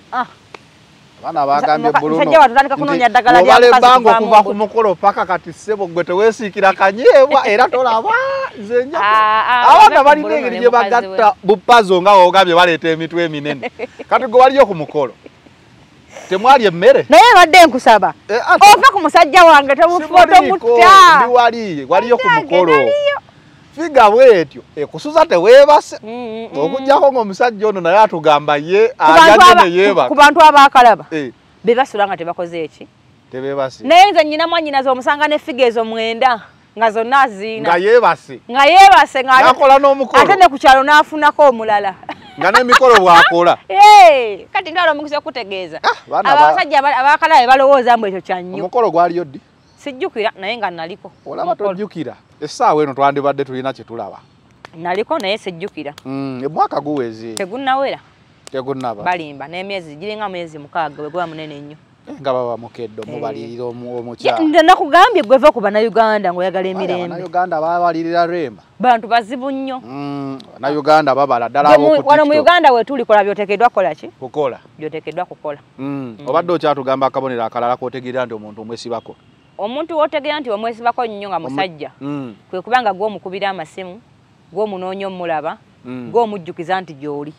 abaana bagambye bulungi watandika kunoonya ddagala ly'obalembanga okuva ku mukolo paka kati ssebo gwe teweesiikira kanyeebwa era tolaba nze nja abaana balina engeri gye bagatta bupazo nga ogambye baleeta emitwe eminene kati gwe waliyo ku mukolo temwali emmere naye badde nkusaba ova ku musajja wange tomutta ndi wali waliyo ku mukolo figa bwetyo ekusuza teweebase okugjako ng'omusajja ono naye atugamba ye ajanye ne yeebaka ku bantu abaakalaba be basula nga tebakoze eki tebeebase naye nze nnyina mwannyinaze omusanga ne figa ezo mwenda nga zonna aziina nga yeebase nga yeebase ng'akola n'omukolo ate ne ku kyalo n'afunako omulala nga n'emikolo bw'akola kati ndala omukisa okutegeeza abasajja abaakalaba balowooza mbu ekyo kya nnyo omukolo gwaliyo ddi sijjukira naye nga naliko olaba tojjukira essaawa eno twandibadde tulina kye tulaba naliko naye sijjukira omwaka guweze tegunnawera tegunnaba balimba n'emyezi giringa mwezi mukaaga bwe guba munene nnyo nga baba mukedde omubalirira omukyala nze nakugambye gweva ku bannayuganda ng'oyagala emirembe bannayuganda babalirira Lwemba bantu bazibu nnyo bannayuganda babala ddala ab'oku wano mu Uganda weetuli kola by'oteekeddwa kukola ki kukola by'oteekeddwa kukola obadde okyatugamba akabonero akalala k'otegeera nti omuntu omwesibako omuntu w'otegeera nti omwesibako nnyo nga musajja kwe kubanga gw'omukubira amasimu gw'omunoonya omulaba gw'omujjukiza nti gy'oli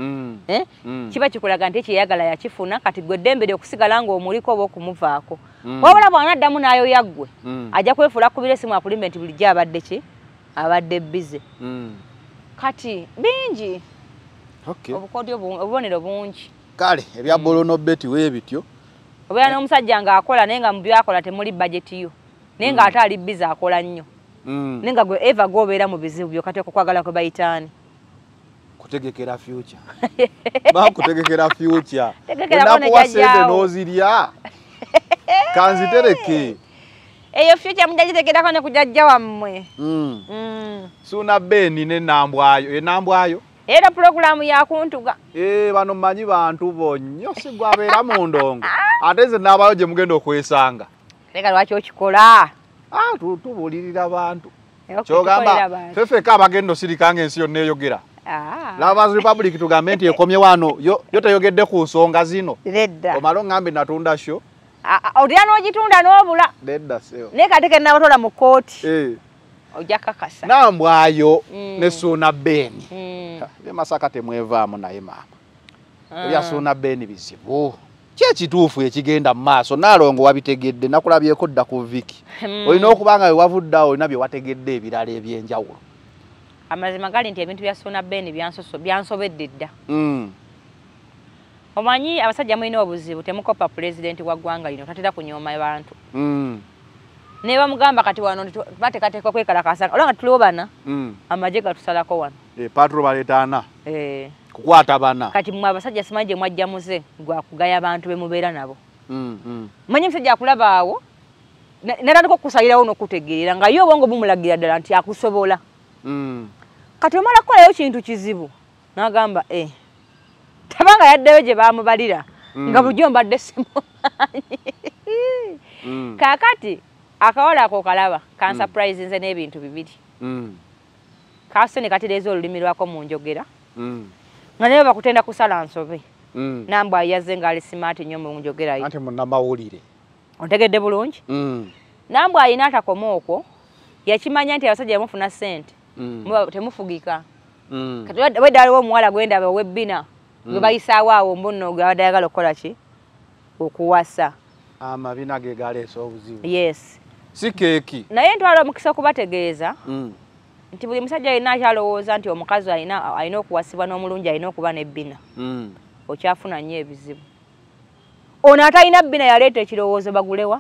kiba kikulaga nti ekyeyagala yakifuna kati gwe ddembe okusigala ng'omuliko oba okumuvaako wabula bw'anaddamu n'ayo yaggwe ajja kwefuula akubira essimu akulimbe nti bulijjo abadde ki abadde bize kati bingi obukodyo obubonero bungi kale ebya bolono beti weebityo obeera n'omusajja ng'akola naye nga mu byakola temuli bajeti yo naye ng'ate ali bize akola nnyo naye nga gwe eva gw'obeera mu bizibu byo kati okukwagala kwe bayitaani kutegekera future ba kutegekera future unakuwa sente n'ozirya kanzitereke eyo future mujagitegerako ne kujajja wammwe suna beni n'ennambwayo ennambwayo era pulogulaamu yakuntuga bano mmanyi bantu bonnyo si gwabeera mu ndongo ate nze n'abayo gye mugenda okwesanga leka lwaki okikola tubuulirira bantu kyogamba fefeka abagenda osirika ng'ensi yonna eyogera Lovers Republic tugambe nti ekomye wano yo teyogedde ku nsonga zino omala ngambe natunda sho olya n'ogitunda n'obula nedda seo naye kate ke nabatola mu kooti ojja kakasa nambwayo mm. ne Suna Beni mm. ne Masaka temwevaamu naye maama ah. ebya Suna Beni bizibu kye kituufu ekigenda mu maaso Nalongo wabitegedde nakulabyeko dda ku Viki mm. olina okubanga we wavuddawo olina bye wategedde ebirala ebyenjawulo amazima gali nti ebintu bya Suna Beni byansoso byansobedde dda mm. omanyi abasajja mulina obuzibu temukopa president wa ggwanga lino tatera kunyooma abantu mm. ne bamugamba kati wano bateekateeka kwekalakasa olanga tuliwo bana mm. amagye gatusalako wano e, patro baleetaana eh. kukwata bana kati mwe abasajja simanyi gye mwajja muze gwa kugaya abantu be mubeera nabo mm. mm. manyi musajja akulaba awo neratandika okukusalirawo n'okutegeerera nga ye obwongo bumulagira ddala nti akusobola mm. kati omala kukolayo kintu kizibu n'agamba eh. tabanga yaddeyo gye bamubalira mm. nga bulijjo mbadde simumanyi mm. kaakati akawala ako kalaba kansurprise mm. nze n'ebintu bibiri mm. kaase ne katereeza olulimi lwako mu njogera mm. nga naye bakutenda kusala nsobe mm. nambwa yazze ngaali simaati nnyo mu njogera yo ate munnamawulire ontegedde bulungi mm. nambwa alina atakoma okwo yakimanya nti abasajja bamufuna ssente mm. temufugika mm. kati wedde aliwo omuwala gwendaba owebbina gwe bayisaawo awo mbuno gwe abadde ayagala okukola ki okuwasa amabina ge galeesa obuzibu yes si keeki naye ntwala omukisa okubategeeza mm. nti buli musajja alina akyalowooza nti omukazi alina alina okuwasibwa n'omulungi alina okuba n'ebbina mm. okyafuna nnyo ebizibu ono atalina bbina yaleeta ekirowoozo bagulewa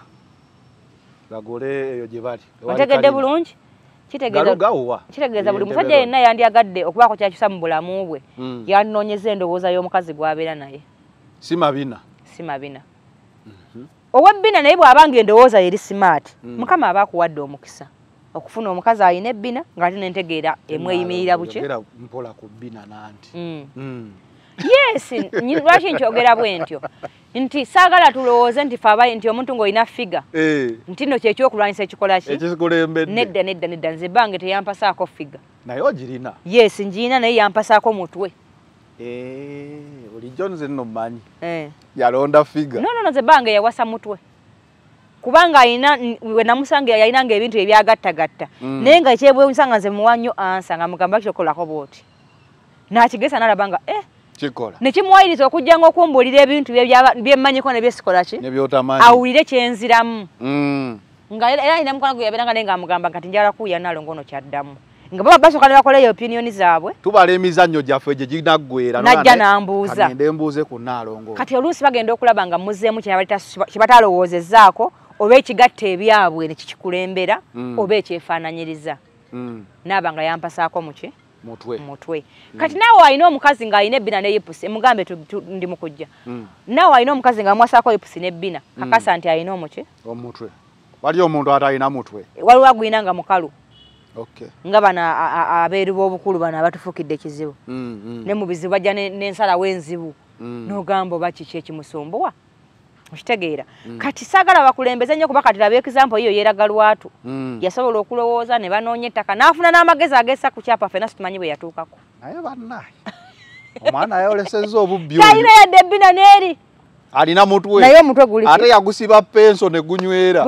bagule eyo gye bali otegedde bulungi kitegeeza buli musajja yenna yandyagadde okubaako kyakyusa mu bulamu bwe mm. yanoonyeza endowooza y'omukazi gw'abeera naye si mabina si mabina mm -hmm. ow'ebbina naye bw'abanga endowooza yeri simaati mm. mukama aba akuwadde omukisa okufuna omukazi alina ebbina ng'ate nentegeera emweyimirira buki mpola ku bbina nanti mm. mm. yes lwaki nkyogera bwe ntyo nti saagala tulowooze nti faba nti omuntu ng'olina figa eh. nti nno kyekyokulwanyisa ekikola ki ekikulembedde nedda nedda nedda nze bange teyampasaako figa naye ogirina yes njirina naye yampasaako mutwe eh, bulijjo nze nno mmanyi eh. yalonda figa no, no, no, ze bange yawasa mutwe kubanga alina we namusanga yalinanga ebintu ebyagattagatta mm. naye nga ekyebwewunyisa nga nze muwanyo ansa nga mugamba kyokolako bwoti nakigesa nalabanga eh kikola nekimuwayiriza okujja nga okumbuulira ebintu byemmanyiko nebyesikola ki awulire kyenziramu mm. nga era alina mukwano gwe yabeeranga naye nga amugamba kati njala kuuya Nalongo ono kyaddamu nga baba basooka ne bakola opinioni zaabwe tubala emizannyo gyaffe gye ginaggwera najja n'ambuuza kagende mbuuze ku Nalongo kati oluusi bagenda okulaba nga muzzeemu kye batalowoozezaako oba ekigatta ebyabwe ne kikikulembera mm. oba ekyefaananyiriza mm. naaba nga yampasaako muki mutwe mutwe mm. kati naawe alina omukazi ng'alina ebbina n'eyipusi mugambe ndi mu kujja mm. naawe alina omukazi ng'amwasaako eyipusi n'ebbina kakasa mm. nti alina omuki omutwe wali omuntu atalina mutwe waliwo agwina nga mukalu okay. nga bano abeeru b'obukulu bano abatufukidde ekizibu mm, mm. ne mu bizibu bajja n'ensalawo enzibu mm. n'ogamba oba kiki ekimusumbuwa okitegeera mm. kati saagala bakulembeze nnyo kuba kati laba example yiyo yeeraga lwatu mm. yasobola okulowooza ne banoonya ettaka n'afuna n'amagezi ageesa ku kyapa ffenna situmanyi bwe yatuukako naye bannaye omwana ayolesezza obubbi talina yadde ebbina n'eri alina mutwe naye omutwe guli ate yagusiba penso ne gunywera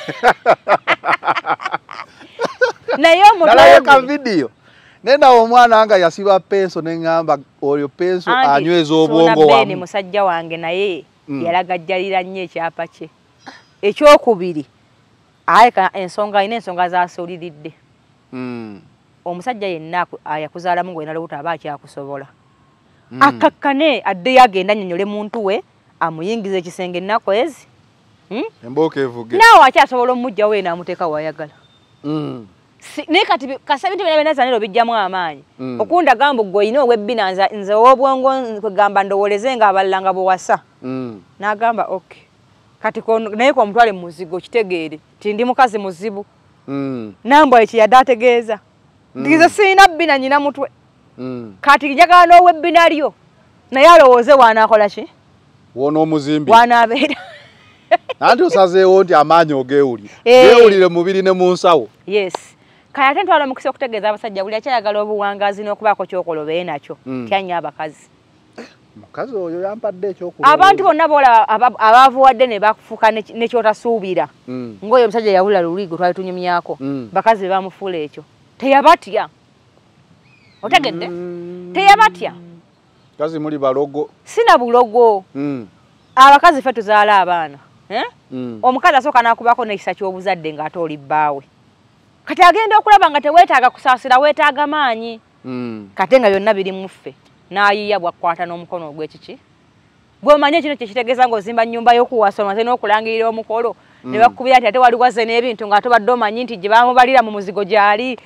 naye omutwe ka video nenda omwana nga yasiba penso ne ngamba oyo penso anyweza obwongo wamu Beni musajja wange naye mm. yalagajjalira nnyo ekyapa kye ekyokubiri ayeka ensonga ina ensonga zasuuliridde mm. omusajja yenna yakuzaalamu ng'olina lowuta aba akyakusobola mm. akakkane addeyo agenda annyonnyole muntu we amuyingiza ekisenge ennaku ezi hmm? embooka evuge naawe akyasobola omujjawo eno amuteeka wayagala mm. si, naye kati kasa bintu bina binazaniro bijjamu amaanyi mm. okunda gamba gwe olina ow'ebbina nze nze ow'obwongo kwegamba ndowoleze nga abalala nga bwewasa mm. n'agamba okay kati naye kwa mutwale mu muzigo kitegeere ti ndi mukazi muzibu mm. nambwa ekyo yadde ategeeza mm. ndize siina bbina nyina mutwe mm. kati njagala n'ow'ebbina lyo naye alowooze waanaakola ki wona omuzimbi waanaabeera nanti osazeewo nti amaanyi ogeewulire geewulire mubiri ne mu nsawo yes kaya ate ntwala mukisa okutegeeza abasajja buli akyayagala obuwangazi n'okubaako kyokola obeeye nakyo mm. tyannyo abakazi mukazi oyo yampadde ekyokulowooza. Abantu bonna bola abaavuwadde ne bafuuka nekyotasuubira. Mm. Ng'oyo omusajja yawula luligo twali tunyumyako. Mm. Bakazi be bamufuula ekyo. Teyabatya. Otegedde? Mm. Teyabatya. Kazi muli balogo. Sina bulogo. Mm. Abakazi ffe tuzaala abaana. Eh? Mm. Omukazi asooka n'akubako n'ekisa ky'obuzadde ng'ate oli bbaawe. Kati agenda okulaba nga teweetaaga kusaasira weetaaga maanyi. Mm. Kate nga byonna biri mu ffe. N'ayiya bw'akwata n'omukono ogw'ekiki. Bw'omanye kino kye kitegeeza ng'ozimba nnyumba y'okuwasa omaze n'okulangirira omukolo. Mm. Ne bakukubira nti ate wali waze n'ebintu ng'ate badde omanyi nti gye bamubalira mu muzigo gy'ali.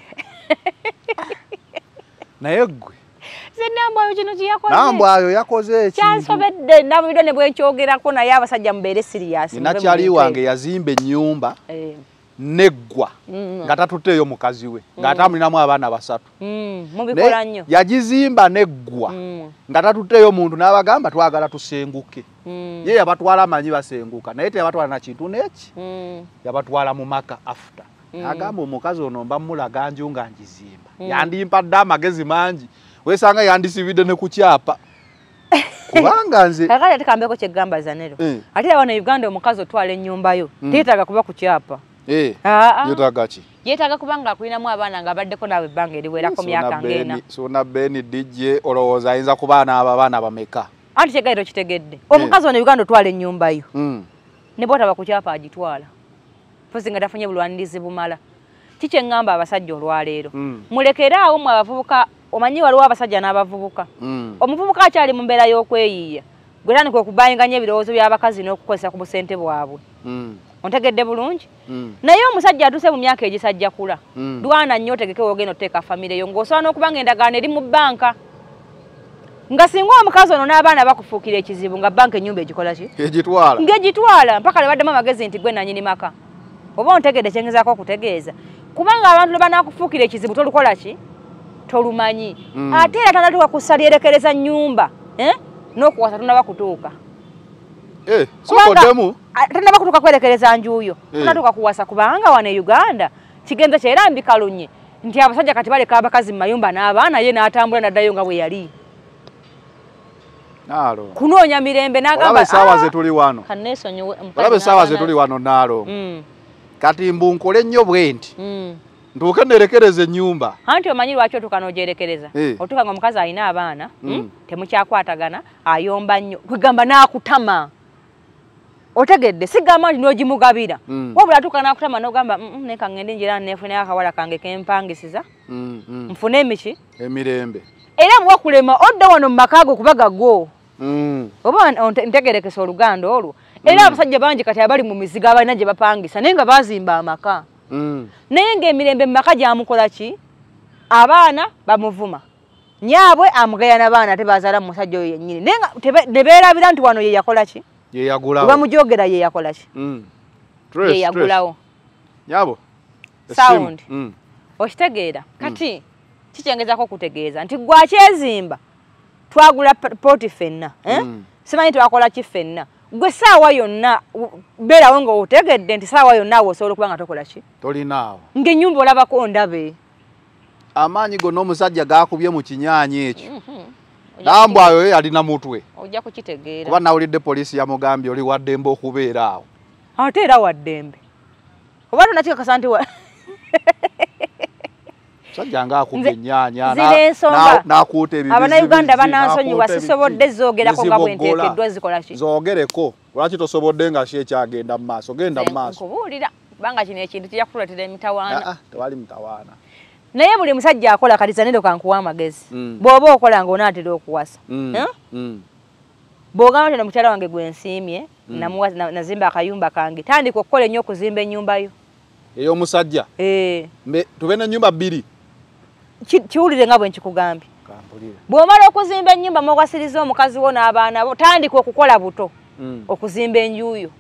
Naye ggwe. Ze Nambwayo kino kye yakoze. Nambwayo yakoze ekintu. Kyansobedde Nambwayo ne bwenkyogerako naye abasajja mubeere siriyaasi. Ninakyali wange yazimba ennyumba. Eh. Neggwa mm. nga tatutteeyo mukazi we mm. nga atamulinamu abaana basatu mm. mubikola nnyo yagizimba neggwa mm. nga tatutteeyo muntu n'abagamba twagala tusenguke mm. ye yabatwala amanyi basenguka naye teyabatwala na kintu n'eki mm. yabatwala mu maka after mm. agamba omukazi ono mba mulaga nju nga njizimba mm. yandimpadde amagezi mangi wesanga yandisibidde ne ku kyapa kubanga nze kakati ate kambeko kyegamba Zanero eh. ate yawana Uganda omukazi otwala ennyumba yo mm. teetaaga kuba ku kyapa. Eh, yetaga ki? Yetaga kubanga kulinamu abaana nga baddeko nawe ebbanga eriwerako myaka ngena. Sona Beni D J olowooza ayinza kubaana abo abaana bameka. Anti kyegairo kitegedde. Omukazi ono Uganda otwala ennyumba yo. Mm. Ne bw'otaba ku kyapa agitwala. Pozi nga tafunye bulwanirizi bumala. Kiki engamba abasajja olwaleero. Mm. Mulekeraawo mu abavubuka omanyi waliwo abasajja n'abavubuka. Mm. Omuvubuka akyali mu mbeera y'okweyiiya. Gwe tandika okubayinganya ebirowoozo by'abakazi n'okukozesa ku busente bwabwe. Mm. Ontegedde bulungi mm. naye omusajja atuse mu myaka egisajja kula mm. dwana nnyo otegeke wogenda oteeka famire yo ng'osobola n'okuba nga endagaano eri mu bbanka nga singa omukazi ono n'abaana bakufuukira ekizibu nga bbanka ennyumba egikola ki egitwala ng'egitwala mpaka lebaddemu amagezi nti gwe nanyini maka oba ontegedde kyengezaako okutegeeza kubanga abantu le banaakufuukira ekizibu tolukola ki tolumanyi mm. ate era tanatuuka kusalyerekereza nnyumba eh? n'okuwasa tonaba kutuuka eh soko demu tena bakutuka kwerekereza njuyo tunatuka kuwasa kubanga wane Uganda kigenza kyerambi kalunye nti abasajja kati baleka abakazi mu mayumba n'abaana ye n'atambula naddayo nga bwe yali nalo kunoonya mirembe n'agamba olabe sawa ze tuli wano kanesonyo olabe sawa ze tuli wano nalo mm. kati mbunkole nnyo bwenti mm. ntuuke nerekereze ennyumba anti omanyi lwaki otuuka n'ogyerekereza hey. otuuka nga omukazi alina abaana mm. mm? temukyakwatagana ayomba nnyo kwegamba n'akutama otegedde sigamba nti n'ogimugabira mm. wabula atuuka n'akutama n'ogamba mm, neka ngende njira neefuneyo akawala kange kempangisiza mm, mm. nfune emiki emirembe era muwa kulema odda wano mu maka go kuba gagwo mm. oba ntegerekesa oluganda olwo era mm. abasajja bangi kati abali mu mizigo abalina gye bapangisa naye nga bazimba amaka mm. naye ng'emirembe mu maka gyamukola ki abaana bamuvuma nyaabwe amugaya n'abaana ate bazaala mu musajja oyo yennyini naye nga ne beerabira nti wano ye yakola ki ye yagulawo bamujogera ye yakola ki mm. ye yagulawo nyabo sound mm. okitegeera kati mm. kikyengezako okutegeeza nti gwakyezimba twagula poti ffenna eh? mm. simanyi twakola ki ffenna gwe saawa yonna beerawo nga otegedde nti saawa yonna awo osobola okuba nga tokola ki tolinaawo ng'ennyumba olabako ndabe amaanyi gonna omusajja gaakubye mu kinyaanyi ekyo mm -hmm. Nambwayo yalina mutwe ojja kukitegeera kuba nawulidde poliisi yamugambye oli waddembe okubeera awo ate era waddembe oba tonakikakasa nti sajja ngaakubye ennyaanya n'akuuta ebibizibizi abanayuganda banansonyiwa sisobodde zoogerako nga bwe nteekeddwa zikola ki zoogereko lwaki tosobodde nga ki ekyagenda mu maaso genda mu maaso nkubuulira kubanga kino ekintu kijja kutuleetera emitawaana tewali mitawaana naye buli musajja akola kati Zanero kankuwa amagezi mm. bw'oba okola ng'onaatera okuwasa mm. eh? mm. bw'ogamba nti mukyala wange gwe nsiimye mm. nazimba akayumba kange tandika okukola ennyo okuzimba ennyumba yo ey'omusajja eh. tube n'ennyumba bbiri kiwulire nga bwe nkikugambye bw'omala okuzimba ennyumba mw'okwasiriza omukazi wo n'abaana bo tandika okukola buto mm. okuzimba enjuuyo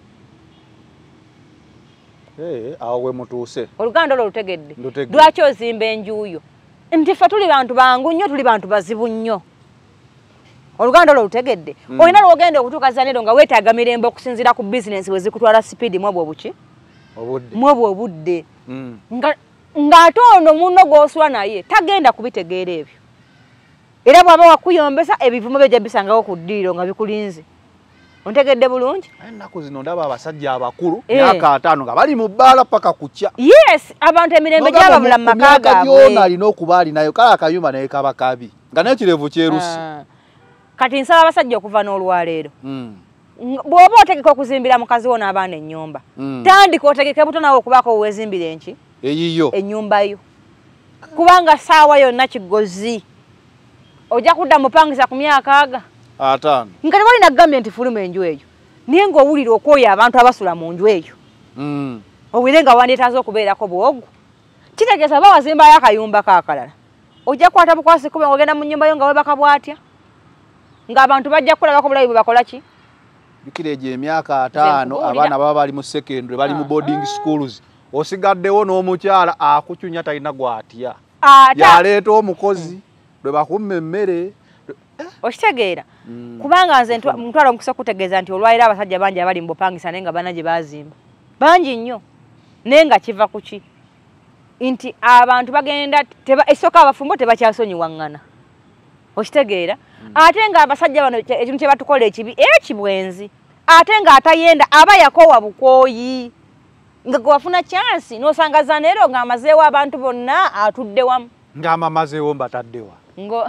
Eh, awo we mutuuse. Oluganda olwo lutegedde. Lwaki ozimba enjuuyo? Nti ffe tuli bantu bangu nnyo, tuli bantu bazibu nnyo. Oluganda olwo lutegedde. Mm. Olina lwogenda okutuuka Zanero nga weetaaga mirembe okusinziira ku bizinensi we zikutwala sipiidi mu obwo buki? Obudde. Mu obwo obudde. Mm. Nga ng'ate ono munno gw'osula naye tagenda kubitegeera ebyo. Era bwaba wakuyombesa ebivumo bye bisangawo ku ddiiro nga bikulinze. Ontegedde bulungi? Ennaku zino ndaba abasajja abakulu myaka ataano nga bali mu bbaala paka kucha. Yes, abantu emirembe gyababula mu maka gaabwe. Byonna alina okuba alinayo kala akayumba naye kaba kabi. Nga n'ekirevu kyerusi. Kati nsaba abasajja okuva n'olwaleero. Bw'oba otegeka okuzimbira mukazi wo n'abaana ennyumba. Tandika otegeke buto nawe okubaako weezimbira enki? Eyiyo. Ennyumba yo. Kubanga saawa yonna kigozi. Ojja kudda mupangisa ku myaka aga. Ataano. Nkati wali na gavumenti fuluma enju eyo. Naye ng'owulira okwoya abantu abasula mu nju eyo. Mm. Owulire nga wandeetaaze okubeerako bwogu. Kitegeeza oba wazimbayo akayumba kaakalala. Ojja kukwata bukwasi kuba ng'ogenda mu nnyumba yo nga weebaka bwatya. Ng'abantu bajja kulabako bulabi bwe bakola ki? Jukira egyo emyaka ataano abaana baba bali mu secondary bali mu boarding schools. Osigaddewo n'omukyala akucunya talina gwatya. Yaleeta omukozi lwe bakumma emmere. Okitegeera kubanga nze mutwala omukisa kutegeeza nti olwaliro abasajja bangi abali mu bupangisa naye nga bana gye baazimba bangi nnyo naye nga kiva ku ki nti abantu bagenda esooka abafumbo tebakyasonyiwaŋŋana. Okitegeera ate nga abasajja bano ekintu kye batukola ekibi ekibwenzi ate nga atayenda aba yakoowa bukooyi nga gwe wafuna chansi n'osanga Zanero ng'amazeewo abantu bonna atudde wamu. Ng'amamazeewo mbataddewa. Ngo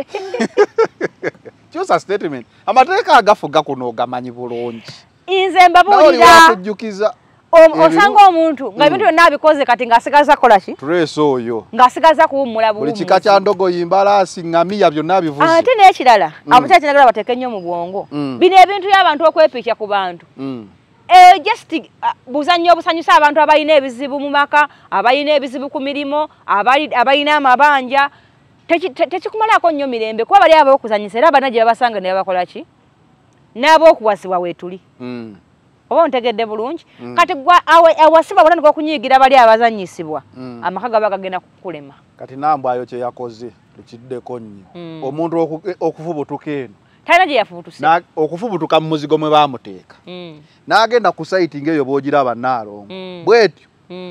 Kyusa statement. Amateeka agafuga kuno ogamanyi bulungi. Inze mbabuulira. Kujjukiza. Osanga omuntu nga ebintu byonna abikoze kati ng'asigaza kola ki? Trace oyo. Ng'asigaza kuwummula buwummuzi. Buli kika kya ndogoyi, mbalaasi, ngamiya byonna bivuze. Ate n'ekirala abakyala kinagala bateeke nnyo mu bwongo. Bino ebintu by'abantu okwepiikya ku bantu. Eh, just buzannyo obusanyusa abantu abalina ebizibu mu maka, abalina ebizibu ku mirimo, abalina amabanja. Tekikumalako nnyo mirembe kuba bali ab'okuzanyisa era abana gye babasanga ne bakola ki? N'ab'okuwasibwa weetuli. Oba ontegedde bulungi? Kati gwa awasibwa butandika okunyiigira bali abazanyisibwa. Amaka gaba gagenda kukulema. Kati Nambwayo kye yakoze tukiddeko nnyo. Omuntu okufubutuka eno. Talina gye yafubutusa. Okufubutuka mu muzigo mwe baamuteeka. N'agenda ku sayiti ng'eyo bw'ogiraba Nnaalongo. Bwetyo.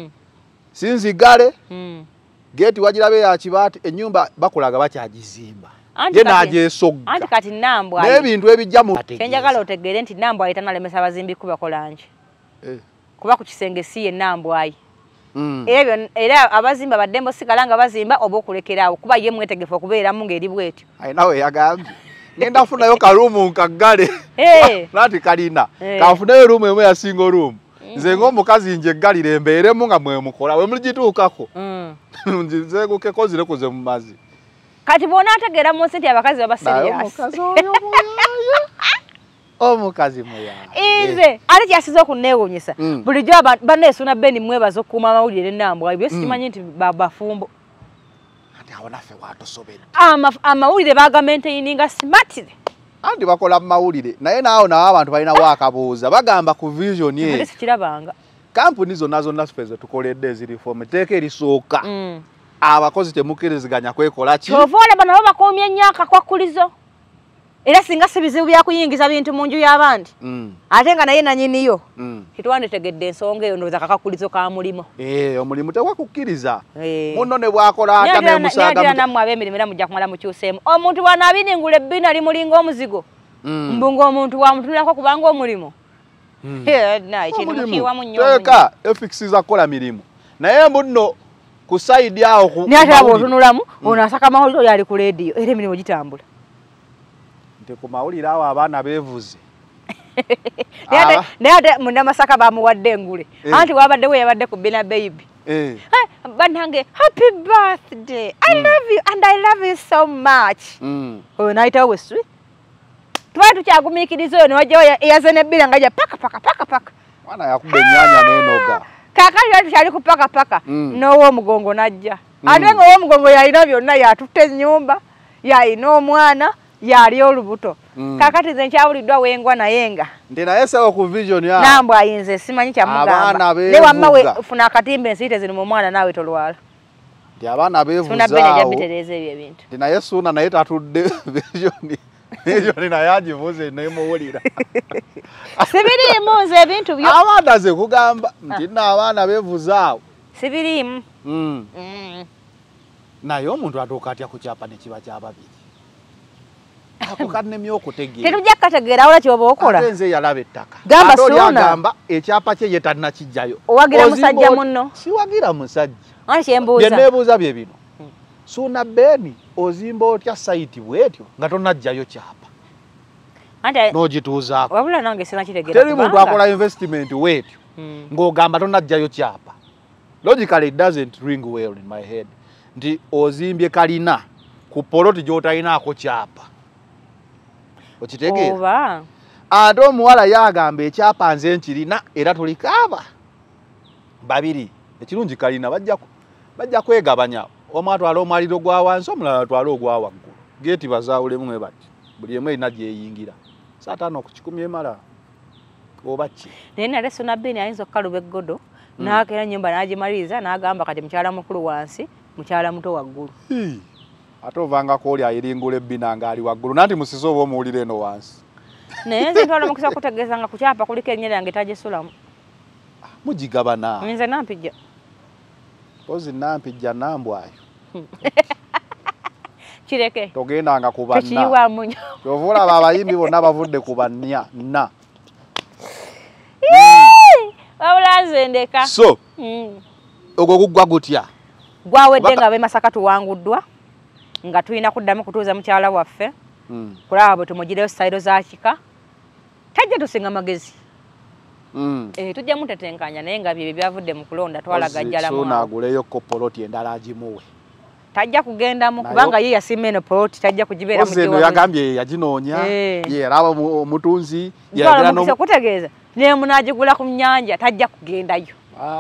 Sinzigale. Geti wajirabe ya kibaati ennyumba bakulaga bakyagizimba. Ye n'agyesogga. Anti kati Nambwayo. N'ebintu ebijja mu Kenjagala otegeere nti Nambwayo tanalemesa abazimbi kuba kolangi. Eh. Kuba ku kisenge si ye Nambwayo. Mm. Ebyo era abazimba baddembo sigala nga bazimba oba okulekeraawo kuba ye mwetegefu okubeeramu ng'eri bwetyo. Ayi nawe yagambye. Ngenda afunayo kaluumu nkaggale. Eh. Nati kalina. Kafunayo ruumu emu yasinga oluumu. Nze ng'omukazi nje eggalire embeeremu nga mwe mukola we muligituukako. Nze gukekozire kuze mu mazzi. Kati bona ategeera mu nsi nti abakazi baba serious. Omukazi oyo muyaaye. Omukazi muyaaye. Nze ate kyasize okunneewuunyisa. Bulijjo banneesuna Beni mwebaza okukuuma amawulire n'Nambwayo byo sikimanyi nti bafumbo. Ati awo naffe watusobedde. Amawulire bagamenteyininga simatire. Andi bakola mawulire naye naawo nawo abantu balina wakabuuza bagamba ku vision ye. Ate sikirabanga. Kampuni zonna zonna speze tukoledde eziriform teeka erisooka. Mm. Abakozi temukkiriziganya kwekola ki? Kyova bano bakoomye nnyo akakwakulizo. Era singa si bizibu bya kuyingiza bintu mu nju y'abandi. Mm. Ate nga naye nannyiniyo. Mm. Kitwanditegedde ensonga eyo ndowooza kakakulizo ka mulimo. Eh, omulimu tewakukkiriza. Eh. Munno ne bwakola ata ne musaaga. Naye nammwe ab'emirimu era mujja kumala mukyuseemu. Omuntu bw'anaabiningula ebbina limulinga omuzigo. Mm. Mbunga omuntu wamutunulako kubanga omulimo. Mm. Eh, naye kino mukiwamu nnyo. Teeka efiksi za kola mirimu. Naye munno ku side awo ku. Ne ate abo otunulamu ono asaka amawulire oyo ali ku leediyo era emirimu gitambula. Nte ku mawulire awo abaana beevuze. Naye ate munnamasaka bamuwadde engule. Anti wabadde we yabadde ku Bina Baby. Eh. Bannange happy birthday. I love you and I love you so much. Mm. Oyo n'ayitawo weswi. Twali tukyagumiikiriza oyo ne wajjawo eyaze n'ebbira ng'ajja paka paka paka paka. Mwana yakuba ennyanya n'enoga. Kaakati twali tukyali ku paka paka n'ow'omugongo n'ajja. Ate ng'ow'omugongo yalina byonna yatutte ennyumba, yalina omwana, yali olubuto. Kaakati nze nkyawuliddwa wengwa naye nga. Nti naye sewo ku vision ya. Nambwayo nze simanyi kyamugamba. Ne wamma we funa akatimba ensiite zino mu mwana naawe tolwala. Nti abaana beevuza awo. Suuna Beni ajja bitereeza ebyo ebintu. Nti naye Suuna naye tatudde vision. Vision naye agivuze nemuwulira. Sibiriimu nze ebintu byo. Abaana ze kugamba nti nno abaana beevuza awo. Sibiriimu. Naye omuntu atuuka atya ku kyapa ne kiba ky'ababiri. ako kannemye okutegeera tetujja kukategeera wala kyoba okola ate nze yalaba ettaka Gamba ate oli Ssuuna. agamba ekyapa kye ye tannakijjayo Owagira Ozimba musajja oti- munno siwagira musajja ani bye kyembuuza neebuuza bye bino Ssuuna Beni ozimba otya sayiti bwetyo nga tonnajjayo kyapa anti n'ogituuzaako wabula nange sinakitegeera teri muntu akola investment wetyo ng'ogamba tonnajjayo kyapa logically it doesn't ring well in my head nti ozimbye kalina ku poloti gy'otalinaako kyapa okitegeera oba ate omuwala yagamba ekyapa nze nkirina era tulikaaba babiri ekirungi kalina bajja bajja kwegabanya omu atwala omwaliro gwa wansi omulala atwala ogwa waggulu geeti bazaawulemu mwe bati buli emu erina gyeyingira saataano ku kikumi emala oba ki naye nale Ssuuna Beni ayinza okukaluba eggodo n'akeera ennyumba n'agimaliriza n'agamba kati mukyala mukulu wansi mukyala muto waggulu ate ovangako oli ayiringula ebbina ng'ali waggulu nanti musize oba omuwulire eno wansi naye nze ntwala mukisa okutegeeza nga ku kyapa kuliko erinnya lyange tagisulamu mugigabana nze nampijja pozi nampijja nambwayo kireke togendanga ku banna tekiyiwamu nnyo kyova olaba abayimbi bonna bavudde ku bannya nna wabula nze ndeka so ogwo guggwa gutya gwawedde nga ab'e Masaka tuwanguddwa nga tulina kuddamu kutuuza mukyala waffe kulaba bwe tumugireyo sitayiro za kika tajja tusinga magezi tujja mutetenkanya naye nga byebyo byavudde mu kulonda twalagajjalamu Ssuuna aguleyo ko poloti endala agimuwe tajja kugendamu kubanga ye yasimba eno poloti tajja kugibeera eno yagambye yaginoonya ye araba omutunzi yagala kutegeeza naye munaagigula ku nnyanja tajja kugendayo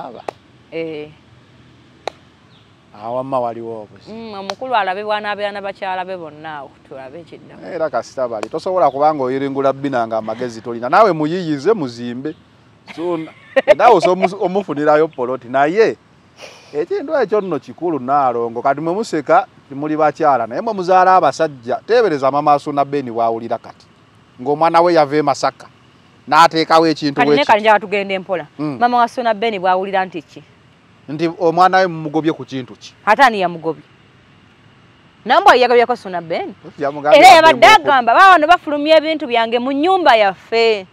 awamma waliwo obusi omukulu alabe bwanaabeera n'abakyala be bonna awo tulabe ekiddamu era kasita bali tosobola kubanga oyiringula bbina nga amagezi tolina naawe muyiyize muzimbe naawe omufunirayo poloti naye ekintu ekyo nno kikulu Naalongo kati mwe museka timuli bakyala naye mwe muzaala abasajja teebereza mama Ssuuna Beni bwawulira kati ng'omwana we yava e Masaka n'ateekawo ekintu kati naye kati njagala tugenda empola mama wa Ssuuna Beni bwawulira nti ki nti omwana we mumugobye ku kintu ki ate ani yamugobye nambwa yagabyeko Ssuuna Beni era yabadde agamba baawano bafulumya ebintu byange mu nnyumba yaffe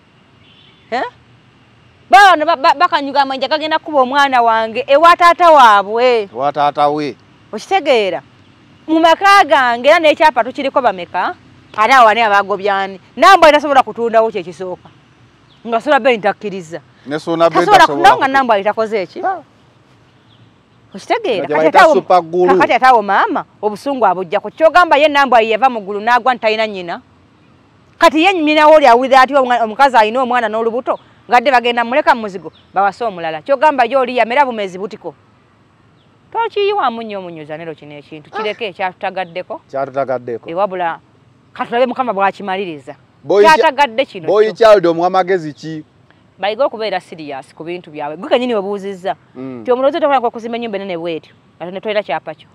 baawano bakanyuga amanja gagenda kuba omwana wange ewa taata waabwe ewa taata we okitegeera mu maka gange era n'ekyapa tukiriko bameka ate awo ani abagobyani nambwa tasobola kutundawo kyekisooka nga Ssuuna Beni takkiriza ne Ssuuna Beni tasobola nga nambwa alitakoze eki okitegeera kati ate awo maama obusungu abujjako kyogamba ye nambwa yava mu ggulu n'agwa ntalina nnyina kati ye nnyinawo oli awulira ati omukazi alina omwana n'olubuto ngadde bagenda muleka mu muzigo bawase omulala kyogamba ye oli yamera bumezi butiko tokiyiwamu nnyo omunyuza nero kino ekintu kireke ekyatutagaddeko kyatutagaddeko ewabula katulabe mukama bwakimaliriza kyatagadde kino boyi child omwamagezi ki bayiga okubeera serious ku bintu byabwe gwe kenyini webuuzizza nti omuloozi tokola kuzimba ennyumba enene bwetyo ate ne tolina kyapa kyo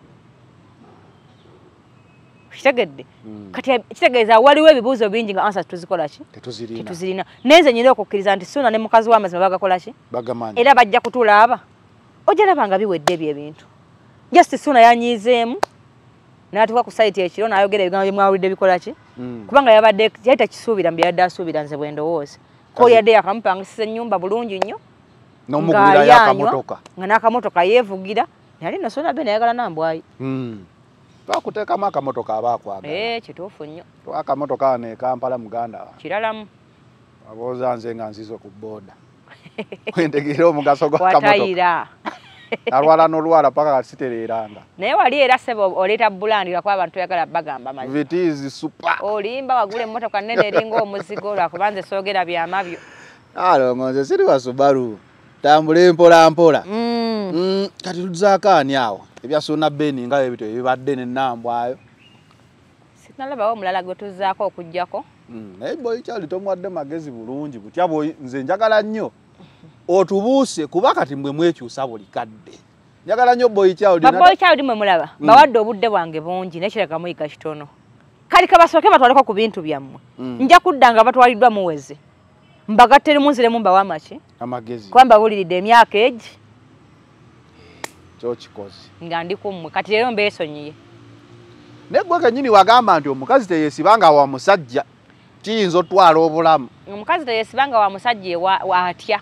kitegedde kati kitegeeza waliwo ebibuuzo bingi nga answers tuzikola ki tetuzirina nenze nyina okukkiriza nti Ssuuna ne mukazi w'amazima bagakola ki era bajja kutulaaba ojja laba nga biwedde ebyo ebintu just Ssuuna yanyiizeemu n'atuuka ku sayiti ekiro n'ayogera ebigambo bye mwawulidde bikola ki kubanga yabadde yali takisuubira mu byabadde asuubira nze bwe ndowooza ko yadde yakamupangisa ennyumba bulungi nnyo n'omugulirayo akamotoka nga n'akamotoka yeevugira yali no Ssuuna Beni ayagala nambwayi twakuteekamu akamotoka aba akwagala ee kituufu nnyo twakamotoka wano e Kampala muganda wa kiralamu abooza nze nga nzize ku booda wentegeera omugaso gw'akamotoka alwala n'olwala paka kasitereeranga naye wali era sebo oleeta bulandi lwakuba abantu toyagala bagamba mazima it is super olimba wagula emmotoka nnene eringa omuzigo lwakuba nze soogera byamabyo Naalongo nze siri wa Subaru tambula mpola mpola kati tuzaako ani awo ebya Ssuuna Beni nga ebito ebibadde n'ennambwayo sinalabawo omulala gwe tuzaako okuggyako naye boyi kyali tomwadde magezi bulungi butya boyi nze njagala nnyo otubuuse kuba kati mwe mwekyusa buli kadde njagala nnyo boyi kyali baboyi kyali mwe mulaba bawadde obudde bwange bungi nekiraga muyiga kitono kali kabasooke batwaleko ku bintu byammwe nja kudda nga batwaliddwa muweze mbagatteri munziremu mbawa amaki amagezi kuba mbabuliridde emyaka egi kyo kikozi nga ndi kummwe kati leero mbeesonyiye negwe kenyini wagamba nti omukazi teyesibanga wa musajja tiyinza otwala obulamu. Omukazi teyesibanga wa musajja wa, wa atya.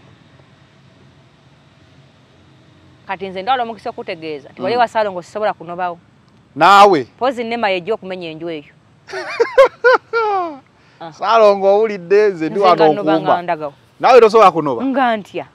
Kati nze ndwala omukisa okutegeeza ti wali wa Salongo sisobola kunobawo. Naawe pozi nnema yejja okumenya enju eyo. Salongo owulidde nze ndi wano okuuma. Naawe tosobola kunoba? Nga ntya.